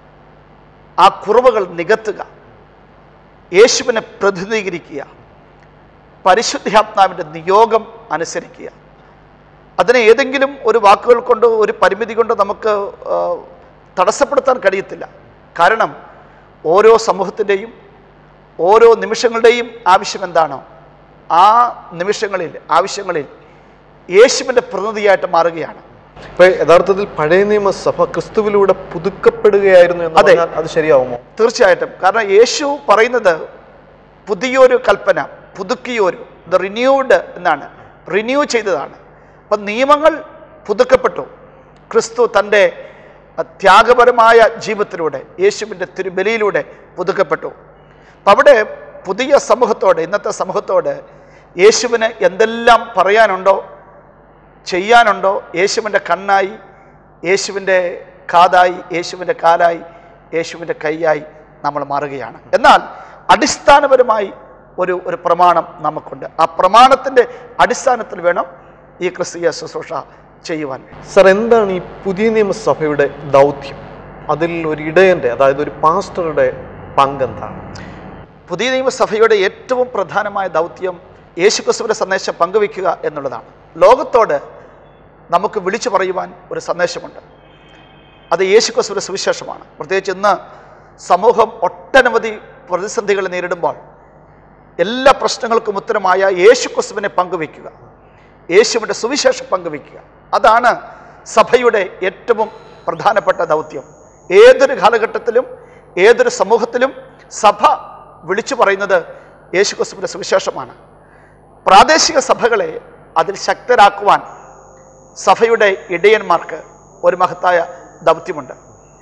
ആ കുറവുകൾ നികത്തുക, യേശുവിനെ പ്രതിനിധീകരിക്കുക, പരിശുദ്ധാത്മാവിൻ്റെ നിയോഗം അനുസരിക്കുക. അതിനെ ഏതെങ്കിലും ഒരു വാക്കുകൾ കൊണ്ടോ ഒരു പരിമിതി കൊണ്ടോ നമുക്ക് തടസ്സപ്പെടുത്താൻ കഴിയത്തില്ല. കാരണം ഓരോ സമൂഹത്തിൻ്റെയും ഓരോ നിമിഷങ്ങളുടെയും ആവശ്യം എന്താണോ ആ നിമിഷങ്ങളിൽ, ആവശ്യങ്ങളിൽ യേശുവിൻ്റെ പ്രതിനിധിയായിട്ട് മാറുകയാണ്. ഇപ്പം യഥാർത്ഥത്തിൽ പഴയ നിയമസഭ ക്രിസ്തുവിലൂടെ പുതുക്കപ്പെടുകയായിരുന്നു എന്ന് പറഞ്ഞാൽ അത് ശരിയാവുമോ? തീർച്ചയായിട്ടും. കാരണം യേശു പറയുന്നത് പുതിയൊരു കൽപ്പന, പുതുക്കിയൊരു, ദ റിന്യൂഡ് എന്നാണ്, റിന്യൂ ചെയ്തതാണ്. അപ്പം നിയമങ്ങൾ പുതുക്കപ്പെട്ടു. ക്രിസ്തു തൻ്റെ ത്യാഗപരമായ ജീവിതത്തിലൂടെ, യേശുവിൻ്റെ തിരുബലിയിലൂടെ പുതുക്കപ്പെട്ടു. അപ്പം അവിടെ പുതിയ സമൂഹത്തോട്, ഇന്നത്തെ സമൂഹത്തോട് യേശുവിന് എന്തെല്ലാം പറയാനുണ്ടോ, ചെയ്യാനുണ്ടോ, യേശുവിൻ്റെ കണ്ണായി, യേശുവിൻ്റെ കാതായി, യേശുവിൻ്റെ കാലായി, യേശുവിൻ്റെ കൈയായി നമ്മൾ മാറുകയാണ്. എന്നാൽ അടിസ്ഥാനപരമായി ഒരു ഒരു പ്രമാണം നമുക്കുണ്ട്. ആ പ്രമാണത്തിൻ്റെ അടിസ്ഥാനത്തിൽ വേണം ഈ ക്രിസ്തീയ ശുശ്രൂഷ ചെയ്യുവാൻ. സർ, എന്താണ് ഈ പുതിയ നിയമസഭയുടെ ദൗത്യം? അതിൽ ഒരു ഇടയൻ്റെ, അതായത് ഒരു പാസ്റ്ററുടെ പങ്കെന്താണ്? പുതിയ നിയമസഭയുടെ ഏറ്റവും പ്രധാനമായ ദൗത്യം യേശു ക്രിസ്തുവിൻ്റെ സന്ദേശം പങ്കുവയ്ക്കുക എന്നുള്ളതാണ്. ലോകത്തോട് നമുക്ക് വിളിച്ചു പറയുവാൻ ഒരു സന്ദേശമുണ്ട്. അത് യേശു ക്രിസ്തുവിൻ്റെ സുവിശേഷമാണ്. പ്രത്യേകിച്ച് ഇന്ന് സമൂഹം ഒട്ടനവധി പ്രതിസന്ധികൾ നേരിടുമ്പോൾ എല്ലാ പ്രശ്നങ്ങൾക്കും ഉത്തരമായ യേശു ക്രിസ്തുവിനെ പങ്കുവയ്ക്കുക, യേശുവിൻ്റെ സുവിശേഷം പങ്കുവയ്ക്കുക. അതാണ് സഭയുടെ ഏറ്റവും പ്രധാനപ്പെട്ട ദൗത്യം. ഏതൊരു കാലഘട്ടത്തിലും ഏതൊരു സമൂഹത്തിലും സഭ വിളിച്ചു പറയുന്നത് യേശു ക്രിസ്തുവിൻ്റെ സുവിശേഷമാണ്. പ്രാദേശിക സഭകളെ അതിൽ ശക്തരാക്കുവാൻ സഭയുടെ ഇടയന്മാർക്ക് ഒരു മഹത്തായ ദൗത്യമുണ്ട്.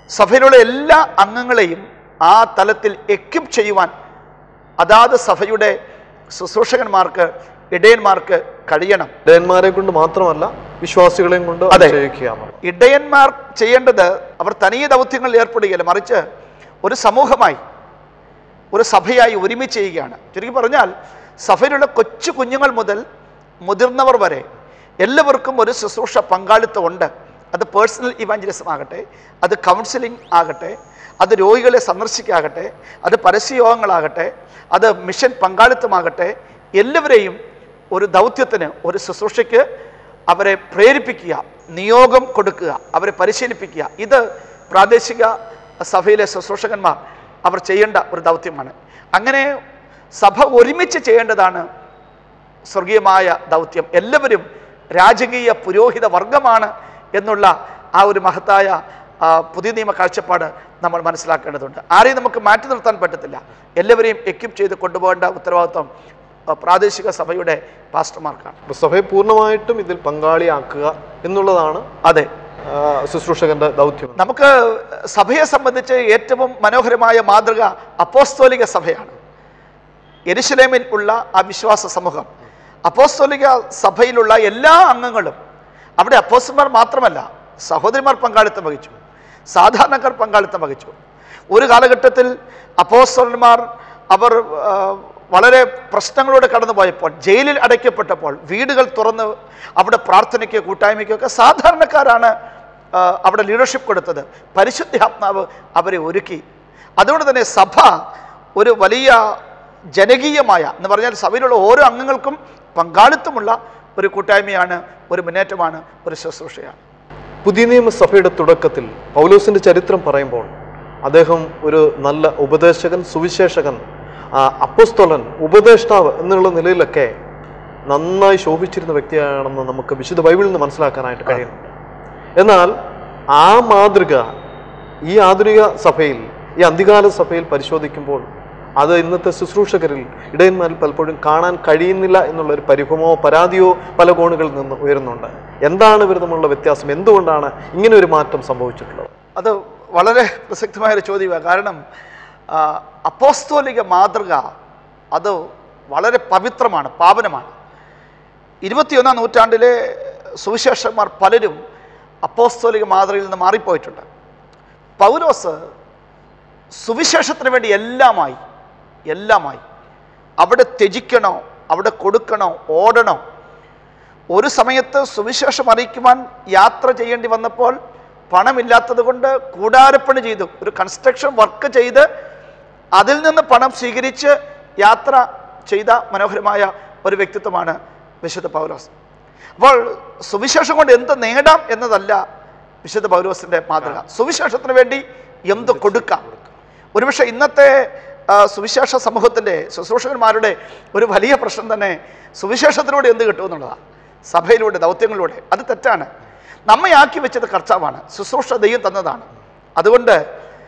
സഭയിലുള്ള എല്ലാ അംഗങ്ങളെയും ആ തലത്തിൽ എക്വിപ്പ് ചെയ്യുവാൻ അതാത് സഭയുടെ ശുശ്രൂഷകന്മാർക്ക്, ഇടയന്മാർക്ക് കഴിയണം. ഇടയന്മാരെ കൊണ്ട് മാത്രമല്ല, വിശ്വാസികളെയും കൊണ്ട് അതെ, ചെയ്യിക്കുകയാണ്. ഇടയന്മാർ ചെയ്യേണ്ടത് അവർ തനിയെ ദൗത്യങ്ങളിൽ ഏർപ്പെടുകയില്ല, മറിച്ച് ഒരു സമൂഹമായി, ഒരു സഭയായി ഒരുമിച്ച് ചെയ്യുകയാണ്. ചുരുക്കി പറഞ്ഞാൽ സഭയിലുള്ള കൊച്ചു കുഞ്ഞുങ്ങൾ മുതൽ മുതിർന്നവർ വരെ എല്ലാവർക്കും ഒരു ശുശ്രൂഷ പങ്കാളിത്തമുണ്ട്. അത് പേഴ്സണൽ ഇവാഞ്ചലിസം ആകട്ടെ, അത് കൗൺസിലിംഗ് ആകട്ടെ, അത് രോഗികളെ സന്ദർശിക്കാകട്ടെ, അത് പരസ്യയോഗങ്ങളാകട്ടെ, അത് മിഷൻ പങ്കാളിത്തമാകട്ടെ, എല്ലാവരെയും ഒരു ദൗത്യത്തിന്, ഒരു ശുശ്രൂഷയ്ക്ക് അവരെ പ്രേരിപ്പിക്കുക, നിയോഗം കൊടുക്കുക, അവരെ പരിശീലിപ്പിക്കുക. ഇത് പ്രാദേശിക സഭയിലെ ശുശ്രൂഷകന്മാർ അവർ ചെയ്യേണ്ട ഒരു ദൗത്യമാണ്. അങ്ങനെ സഭ ഒരുമിച്ച് ചെയ്യേണ്ടതാണ് സ്വർഗീയമായ ദൗത്യം. എല്ലാവരും രാജകീയ പുരോഹിത വർഗമാണ് എന്നുള്ള ആ ഒരു മഹത്തായ പുതിയ നിയമ കാഴ്ചപ്പാട് നമ്മൾ മനസ്സിലാക്കേണ്ടതുണ്ട്. ആരെയും നമുക്ക് മാറ്റി നിർത്താൻ പറ്റത്തില്ല. എല്ലാവരെയും എക്വിപ്പ് ചെയ്ത് കൊണ്ടുപോകേണ്ട ഉത്തരവാദിത്വം പ്രാദേശിക സഭയുടെ പാസ്റ്റർമാർക്കാണ്. സഭയെ പൂർണ്ണമായിട്ടും ഇതിൽ പങ്കാളിയാക്കുക എന്നുള്ളതാണ് അതെ ശുശ്രൂഷകന്റെ ദൗത്യം. നമുക്ക് സഭയെ സംബന്ധിച്ച് ഏറ്റവും മനോഹരമായ മാതൃക അപ്പോസ്തോലിക സഭയാണ്. യെരുശലേമിൽ ഉള്ള ആ വിശ്വാസ സമൂഹം, അപ്പോസ്തോലിക സഭയിലുള്ള എല്ലാ അംഗങ്ങളും, അവിടെ അപ്പോസ്തലന്മാർ മാത്രമല്ല, സഹോദരിമാർ പങ്കാളിത്തം വഹിച്ചു, സാധാരണക്കാർ പങ്കാളിത്തം വഹിച്ചു. ഒരു കാലഘട്ടത്തിൽ അപ്പോസ്തലന്മാർ അവർ വളരെ പ്രശ്നങ്ങളോട് കടന്നു പോയപ്പോൾ, ജയിലിൽ അടയ്ക്കപ്പെട്ടപ്പോൾ, വീടുകൾ തുറന്ന് അവിടെ പ്രാർത്ഥനയ്ക്കോ കൂട്ടായ്മയ്ക്കോ ഒക്കെ സാധാരണക്കാരാണ് അവിടെ ലീഡർഷിപ്പ് കൊടുത്തത്. പരിശുദ്ധാത്മാവ് അവരെ ഒരുക്കി. അതുകൊണ്ട് തന്നെ സഭ ഒരു വലിയ ജനകീയമായ എന്ന് പറഞ്ഞാൽ സഭയിലുള്ള ഓരോ അംഗങ്ങൾക്കും പങ്കാളിത്തമുള്ള ഒരു കൂട്ടായ്മയാണ്, ഒരു മുന്നേറ്റമാണ്, ഒരു ശുശ്രൂഷയാണ്. പുതിയ നിയമസഭയുടെ തുടക്കത്തിൽ പൗലോസിന്റെ ചരിത്രം പറയുമ്പോൾ അദ്ദേഹം ഒരു നല്ല ഉപദേശകൻ, സുവിശേഷകൻ, അപ്പോസ്തലൻ, ഉപദേഷ്ടാവ് എന്നുള്ള നിലയിലൊക്കെ നന്നായി ശോഭിച്ചിരുന്ന വ്യക്തിയാണെന്ന് നമുക്ക് വിശുദ്ധ ബൈബിളിൽ നിന്ന് മനസ്സിലാക്കാനായിട്ട് കഴിയുന്നുണ്ട്. എന്നാൽ ആ മാതൃക ഈ ആധുനിക സഭയിൽ, ഈ അന്ത്യകാല സഭയിൽ പരിശോധിക്കുമ്പോൾ അത് ഇന്നത്തെ ശുശ്രൂഷകരിൽ, ഇടയന്മാരിൽ പലപ്പോഴും കാണാൻ കഴിയുന്നില്ല എന്നുള്ളൊരു പരിഭവമോ പരാതിയോ പല കോണുകളിൽ നിന്ന് ഉയരുന്നുണ്ട്. എന്താണ് ഇവർ തമ്മിലുള്ള വ്യത്യാസം? എന്തുകൊണ്ടാണ് ഇങ്ങനെ ഒരു മാറ്റം സംഭവിച്ചിട്ടുള്ളത്? അത് വളരെ പ്രസക്തമായൊരു ചോദ്യമാണ്. കാരണം അപ്പോസ്തോലിക മാതൃക അത് വളരെ പവിത്രമാണ്, പാവനമാണ്. ഇരുപത്തിയൊന്നാം നൂറ്റാണ്ടിലെ സുവിശേഷന്മാർ പലരും അപ്പോസ്തോലിക മാതൃകയിൽ നിന്ന് മാറിപ്പോയിട്ടുണ്ട്. പൗലോസ് സുവിശേഷത്തിന് വേണ്ടി എല്ലാമായി എല്ലാമായി അവിടെ ത്യജിക്കണോ, അവിടെ കൊടുക്കണോ, ഓടണോ? ഒരു സമയത്ത് സുവിശേഷം അറിയിക്കുവാൻ യാത്ര ചെയ്യേണ്ടി വന്നപ്പോൾ പണമില്ലാത്തത് കൊണ്ട് കൂടാരപ്പണി ചെയ്തു, ഒരു കൺസ്ട്രക്ഷൻ വർക്ക് ചെയ്ത് അതിൽ നിന്ന് പണം സ്വീകരിച്ച് യാത്ര ചെയ്ത മനോഹരമായ ഒരു വ്യക്തിത്വമാണ് വിശുദ്ധ പൗലോസ്. അപ്പോൾ സുവിശേഷം കൊണ്ട് എന്ത് നേടാം എന്നതല്ല വിശുദ്ധ പൗലോസിൻ്റെ മാതൃക. സുവിശേഷത്തിന് വേണ്ടി എന്ത് കൊടുക്കാം. ഒരുപക്ഷെ ഇന്നത്തെ സുവിശേഷ സമൂഹത്തിൻ്റെ ശുശ്രൂഷകന്മാരുടെ ഒരു വലിയ പ്രശ്നം തന്നെ സുവിശേഷത്തിലൂടെ എന്ത് കിട്ടുമെന്നുള്ളതാണ്, സഭയിലൂടെ, ദൗത്യങ്ങളിലൂടെ. അത് തെറ്റാണ്. നമ്മെ ആക്കി വെച്ചത് കർത്താവാണ്, ശുശ്രൂഷ ദൈവം തന്നതാണ്. അതുകൊണ്ട്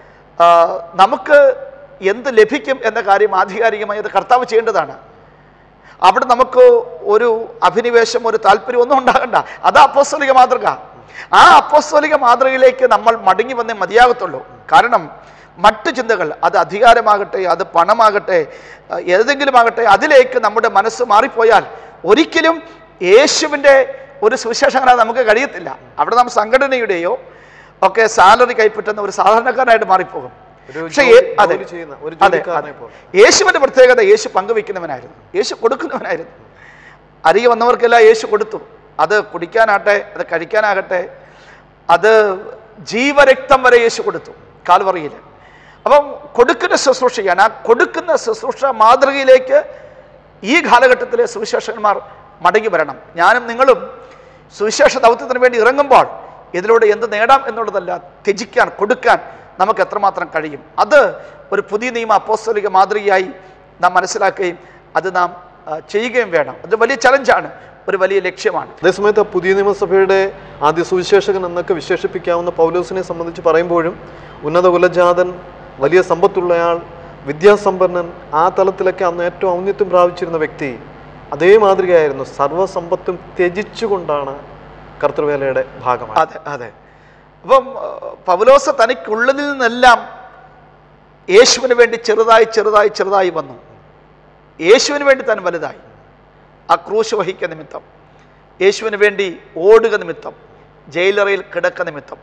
നമുക്ക് എന്ത് ലഭിക്കും എന്ന കാര്യം ആധികാരികമായി അത് കർത്താവ് ചെയ്യേണ്ടതാണ്. അവിടെ നമുക്ക് ഒരു അഭിനിവേശം, ഒരു താല്പര്യം ഒന്നും ഉണ്ടാകണ്ട. അത് അപ്പോസ്തലിക മാതൃക. ആ അപ്പോസ്തലിക മാതൃകയിലേക്ക് നമ്മൾ മടങ്ങി വന്നേ മതിയാകത്തുള്ളൂ. കാരണം മറ്റു ചിന്തകൾ, അത് അധികാരമാകട്ടെ, അത് പണമാകട്ടെ, ഏതെങ്കിലും ആകട്ടെ, അതിലേക്ക് നമ്മുടെ മനസ്സ് മാറിപ്പോയാൽ ഒരിക്കലും യേശുവിൻ്റെ ഒരു സുവിശേഷകനായി നമുക്ക് കഴിയത്തില്ല. അവിടെ നാം സംഘടനയുടെയോ ഒക്കെ സാലറി കൈപ്പറ്റുന്ന ഒരു സാധാരണക്കാരനായിട്ട് മാറിപ്പോകും. പക്ഷേ അതെ അതെ അതെ യേശുവിൻ്റെ പ്രത്യേകത, യേശു പങ്കുവെക്കുന്നവനായിരുന്നു, യേശു കൊടുക്കുന്നവനായിരുന്നു. അരികെ വന്നവർക്കെല്ലാം യേശു കൊടുത്തു. അത് കുടിക്കാനാകട്ടെ, അത് കഴിക്കാനാകട്ടെ, അത് ജീവരക്തം വരെ യേശു കൊടുത്തു കാൽവറിയിൽ. അപ്പം കൊടുക്കുന്ന ശുശ്രൂഷയാണ്. ആ കൊടുക്കുന്ന ശുശ്രൂഷ മാതൃകയിലേക്ക് ഈ കാലഘട്ടത്തിലെ സുവിശേഷകന്മാർ മടങ്ങി വരണം. ഞാനും നിങ്ങളും സുവിശേഷ ദൗത്യത്തിന് വേണ്ടി ഇറങ്ങുമ്പോൾ ഇതിലൂടെ എന്ത് നേടാം എന്നുള്ളതല്ല, ത്യജിക്കാൻ, കൊടുക്കാൻ നമുക്ക് എത്രമാത്രം കഴിയും. അത് ഒരു പുതിയ നിയമ അപ്പോസ്തലിക മാതൃകയായി നാം മനസ്സിലാക്കുകയും അത് നാം ചെയ്യുകയും വേണം. അത് വലിയ ചലഞ്ചാണ്, ഒരു വലിയ ലക്ഷ്യമാണ്. അതേസമയത്ത് പുതിയ നിയമസഭയുടെ ആദ്യ സുവിശേഷകൻ എന്നൊക്കെ വിശേഷിപ്പിക്കാവുന്ന പൗലോസിനെ സംബന്ധിച്ച് പറയുമ്പോഴും ഉന്നത കുലജാതൻ, വലിയ സമ്പത്തുള്ളയാൾ, വിദ്യാസമ്പന്നൻ, ആ തലത്തിലൊക്കെ അന്ന് ഏറ്റവും ഔന്നത്യം പ്രാപിച്ചിരുന്ന വ്യക്തി അതേ മാതൃകയായിരുന്നു. സർവ്വസമ്പത്തും ത്യജിച്ചുകൊണ്ടാണ് കർത്തൃവേലയുടെ ഭാഗമാണ്. അതെ അതെ അപ്പം പൗലോസ് തനിക്കുള്ളതിൽ നിന്നെല്ലാം യേശുവിന് വേണ്ടി ചെറുതായി ചെറുതായി ചെറുതായി വന്നു. യേശുവിന് വേണ്ടി താൻ വലുതായി. ആ ക്രൂശ് വഹിക്ക നിമിത്തം, യേശുവിന് വേണ്ടി ഓടുക നിമിത്തം, ജയിലറയിൽ കിടക്ക നിമിത്തം,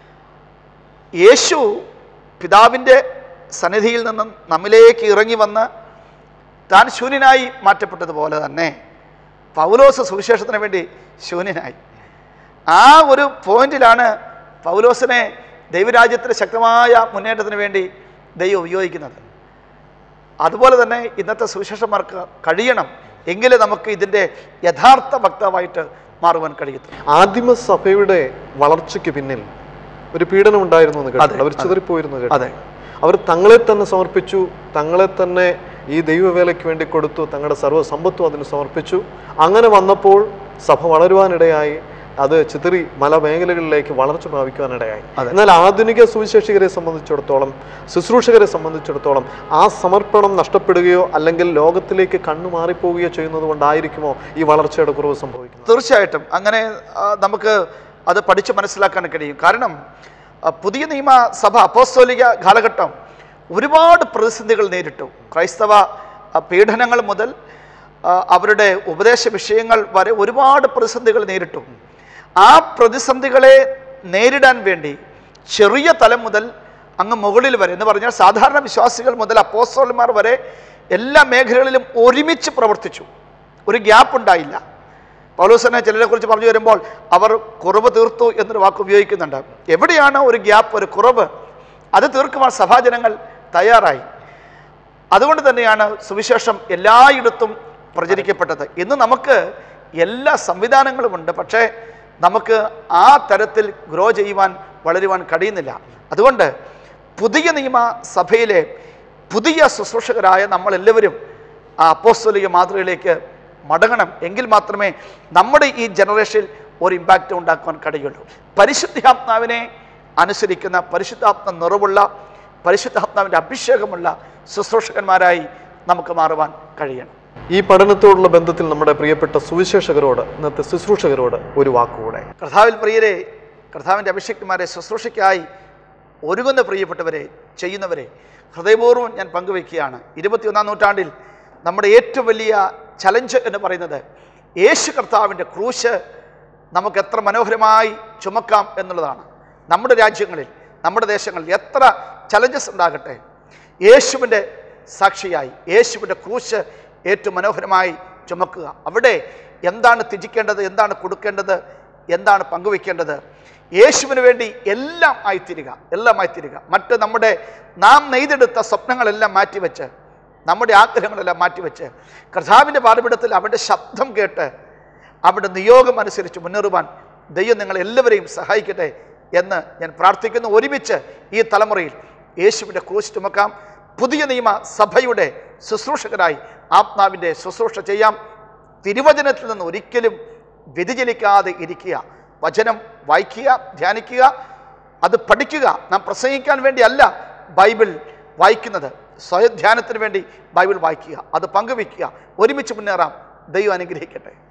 യേശു പിതാവിൻ്റെ സന്നിധിയിൽ നിന്നും നമ്മിലേക്ക് ഇറങ്ങി വന്ന് താൻ ശൂന്യനായി മാറ്റപ്പെട്ടതുപോലെ തന്നെ പൗലോസ് സുവിശേഷത്തിന് വേണ്ടി ശൂന്യനായി. ആ ഒരു പോയിന്റിലാണ് പൗലോസിനെ ദൈവരാജ്യത്തിൻ്റെ ശക്തമായ മുന്നേറ്റത്തിന് വേണ്ടി ദൈവം ഉപയോഗിക്കുന്നത്. അതുപോലെ തന്നെ ഇന്നത്തെ സുവിശേഷന്മാർക്ക് കഴിയണം, എങ്കിലേ നമുക്ക് ഇതിൻ്റെ യഥാർത്ഥ വക്താവായിട്ട് മാറുവാൻ കഴിയത്തുള്ളൂ. ആദിമസഭയുടെ വളർച്ചയ്ക്ക് പിന്നിൽ ഒരു പീഡനം ഉണ്ടായിരുന്നു എന്ന് കേട്ടു. അവർ ചിതറിപ്പോയിരുന്നു കേട്ടു. അതെ, അവർ തങ്ങളെ തന്നെ സമർപ്പിച്ചു, തങ്ങളെ തന്നെ ഈ ദൈവവേലയ്ക്ക് വേണ്ടി കൊടുത്തു, തങ്ങളുടെ സർവ്വ സമ്പത്തും അതിന് സമർപ്പിച്ചു. അങ്ങനെ വന്നപ്പോൾ സഭ വളരുവാനിടയായി, അത് ചിതറി മല മേഖലകളിലേക്ക് വളർച്ച പ്രാപിക്കുവാനിടയായി. എന്നാൽ ആധുനിക സുവിശേഷികരെ സംബന്ധിച്ചിടത്തോളം, ശുശ്രൂഷകരെ സംബന്ധിച്ചിടത്തോളം ആ സമർപ്പണം നഷ്ടപ്പെടുകയോ അല്ലെങ്കിൽ ലോകത്തിലേക്ക് കണ്ണു മാറിപ്പോവുകയോ ചെയ്യുന്നത് കൊണ്ടായിരിക്കുമോ ഈ വളർച്ചയുടെ കുറവ് സംഭവിക്കുന്നത്? തീർച്ചയായിട്ടും അങ്ങനെ നമുക്ക് അത് പഠിച്ച് മനസ്സിലാക്കാൻ കഴിയും. കാരണം പുതിയ നിയമ സഭ അപ്പോസ്തോലിക കാലഘട്ടം ഒരുപാട് പ്രതിസന്ധികൾ നേരിട്ടു. ക്രൈസ്തവ പീഡനങ്ങൾ മുതൽ അവരുടെ ഉപദേശ വിഷയങ്ങൾ വരെ ഒരുപാട് പ്രതിസന്ധികൾ നേരിട്ടു. ആ പ്രതിസന്ധികളെ നേരിടാൻ വേണ്ടി ചെറിയ തലം മുതൽ അങ്ങ് മുകളിൽ വരെ എന്ന് പറഞ്ഞാൽ സാധാരണ വിശ്വാസികൾ മുതൽ അപ്പോസ്തലന്മാർ വരെ എല്ലാ മേഖലകളിലും ഒരുമിച്ച് പ്രവർത്തിച്ചു. ഒരു ഗ്യാപ്പ് ഉണ്ടായില്ല. പൗലോസിനെ ചിലരെ കുറിച്ച് പറഞ്ഞു വരുമ്പോൾ അവർ കുറവ് തീർത്തു എന്നൊരു വാക്ക് ഉപയോഗിക്കുന്നുണ്ട്. എവിടെയാണ് ഒരു ഗ്യാപ്പ്, ഒരു കുറവ്, അത് തീർക്കുവാൻ സഭാജനങ്ങൾ തയ്യാറായി. അതുകൊണ്ട് തന്നെയാണ് സുവിശേഷം എല്ലായിടത്തും പ്രചരിക്കപ്പെട്ടത്. ഇന്ന് നമുക്ക് എല്ലാ സംവിധാനങ്ങളുമുണ്ട്, പക്ഷേ നമുക്ക് ആ തരത്തിൽ ഗ്രോ ചെയ്യുവാൻ, വളരുവാൻ കഴിയുന്നില്ല. അതുകൊണ്ട് പുതിയ നിയമ സഭയിലെ പുതിയ ശുശ്രൂഷകരായ നമ്മളെല്ലാവരും ആ അപ്പോസ്തലിക മാതൃകയിലേക്ക് മടങ്ങണം. എങ്കിൽ മാത്രമേ നമ്മുടെ ഈ ജനറേഷനിൽ ഒരു ഇമ്പാക്റ്റ് ഉണ്ടാക്കുവാൻ കഴിയുള്ളൂ. പരിശുദ്ധാത്മാവിനെ അനുസരിക്കുന്ന, പരിശുദ്ധാത്മ നിറവുള്ള, പരിശുദ്ധാത്മാവിൻ്റെ അഭിഷേകമുള്ള ശുശ്രൂഷകന്മാരായി നമുക്ക് മാറുവാൻ കഴിയണം. ഈ പഠനത്തോടുള്ള ബന്ധത്തിൽ നമ്മുടെ പ്രിയപ്പെട്ട സുവിശേഷകരോട്, ഇന്നത്തെ ശുശ്രൂഷകരോട് ഒരു വാക്കുകൂടെ. കർത്താവിൽ പ്രിയരെ, കർത്താവിൻ്റെ അഭിഷേകന്മാരെ, ശുശ്രൂഷയ്ക്കായി ഒരുങ്ങുന്ന പ്രിയപ്പെട്ടവരെ, ചെയ്യുന്നവരെ ഹൃദയപൂർവ്വം ഞാൻ പങ്കുവയ്ക്കുകയാണ്. ഇരുപത്തിയൊന്നാം നൂറ്റാണ്ടിൽ നമ്മുടെ ഏറ്റവും വലിയ ചലഞ്ച് എന്ന് പറയുന്നത് യേശു കർത്താവിൻ്റെ ക്രൂശ് നമുക്ക് എത്ര മനോഹരമായി ചുമക്കാം എന്നുള്ളതാണ്. നമ്മുടെ രാജ്യങ്ങളിൽ, നമ്മുടെ ദേശങ്ങളിൽ എത്ര ചലഞ്ചസ് ഉണ്ടാകട്ടെ, യേശുവിൻ്റെ സാക്ഷിയായി യേശുവിൻ്റെ ക്രൂശ് ഏറ്റവും മനോഹരമായി ചുമക്കുക. അവിടെ എന്താണ് ത്യജിക്കേണ്ടത്, എന്താണ് കൊടുക്കേണ്ടത്, എന്താണ് പങ്കുവയ്ക്കേണ്ടത്, യേശുവിന് വേണ്ടി എല്ലാം ആയിത്തീരുക, എല്ലാം ആയിത്തീരുക. മറ്റ് നമ്മുടെ നാം നെയ്തെടുത്ത സ്വപ്നങ്ങളെല്ലാം മാറ്റിവെച്ച്, നമ്മുടെ ആഗ്രഹങ്ങളെല്ലാം മാറ്റിവെച്ച് കർത്താവിൻ്റെ പാതപീഠത്തിൽ അവൻ്റെ ശബ്ദം കേട്ട് അവൻ്റെ നിയോഗം അനുസരിച്ച് മുന്നേറുവാൻ ദൈവം നിങ്ങളെല്ലാവരെയും സഹായിക്കട്ടെ എന്ന് ഞാൻ പ്രാർത്ഥിക്കുന്നു. ഒരുമിച്ച് ഈ തലമുറയിൽ യേശുവിൻ്റെ ക്രൂശ് ചുമക്കാം. പുതിയ നിയമ സഭയുടെ ശുശ്രൂഷകരായി ആത്മാവിൻ്റെ ശുശ്രൂഷ ചെയ്യാം. തിരുവചനത്തിൽ നിന്ന് ഒരിക്കലും വ്യതിചലിക്കാതെ ഇരിക്കുക. വചനം വായിക്കുക, ധ്യാനിക്കുക, അത് പഠിക്കുക. നാം പ്രസംഗിക്കാൻ വേണ്ടി അല്ല ബൈബിൾ വായിക്കുന്നത്, സ്വയം ധ്യാനത്തിന് വേണ്ടി ബൈബിൾ വായിക്കുക, അത് പങ്കുവയ്ക്കുക. ഒരുമിച്ച് മുന്നേറാം. ദൈവം അനുഗ്രഹിക്കട്ടെ.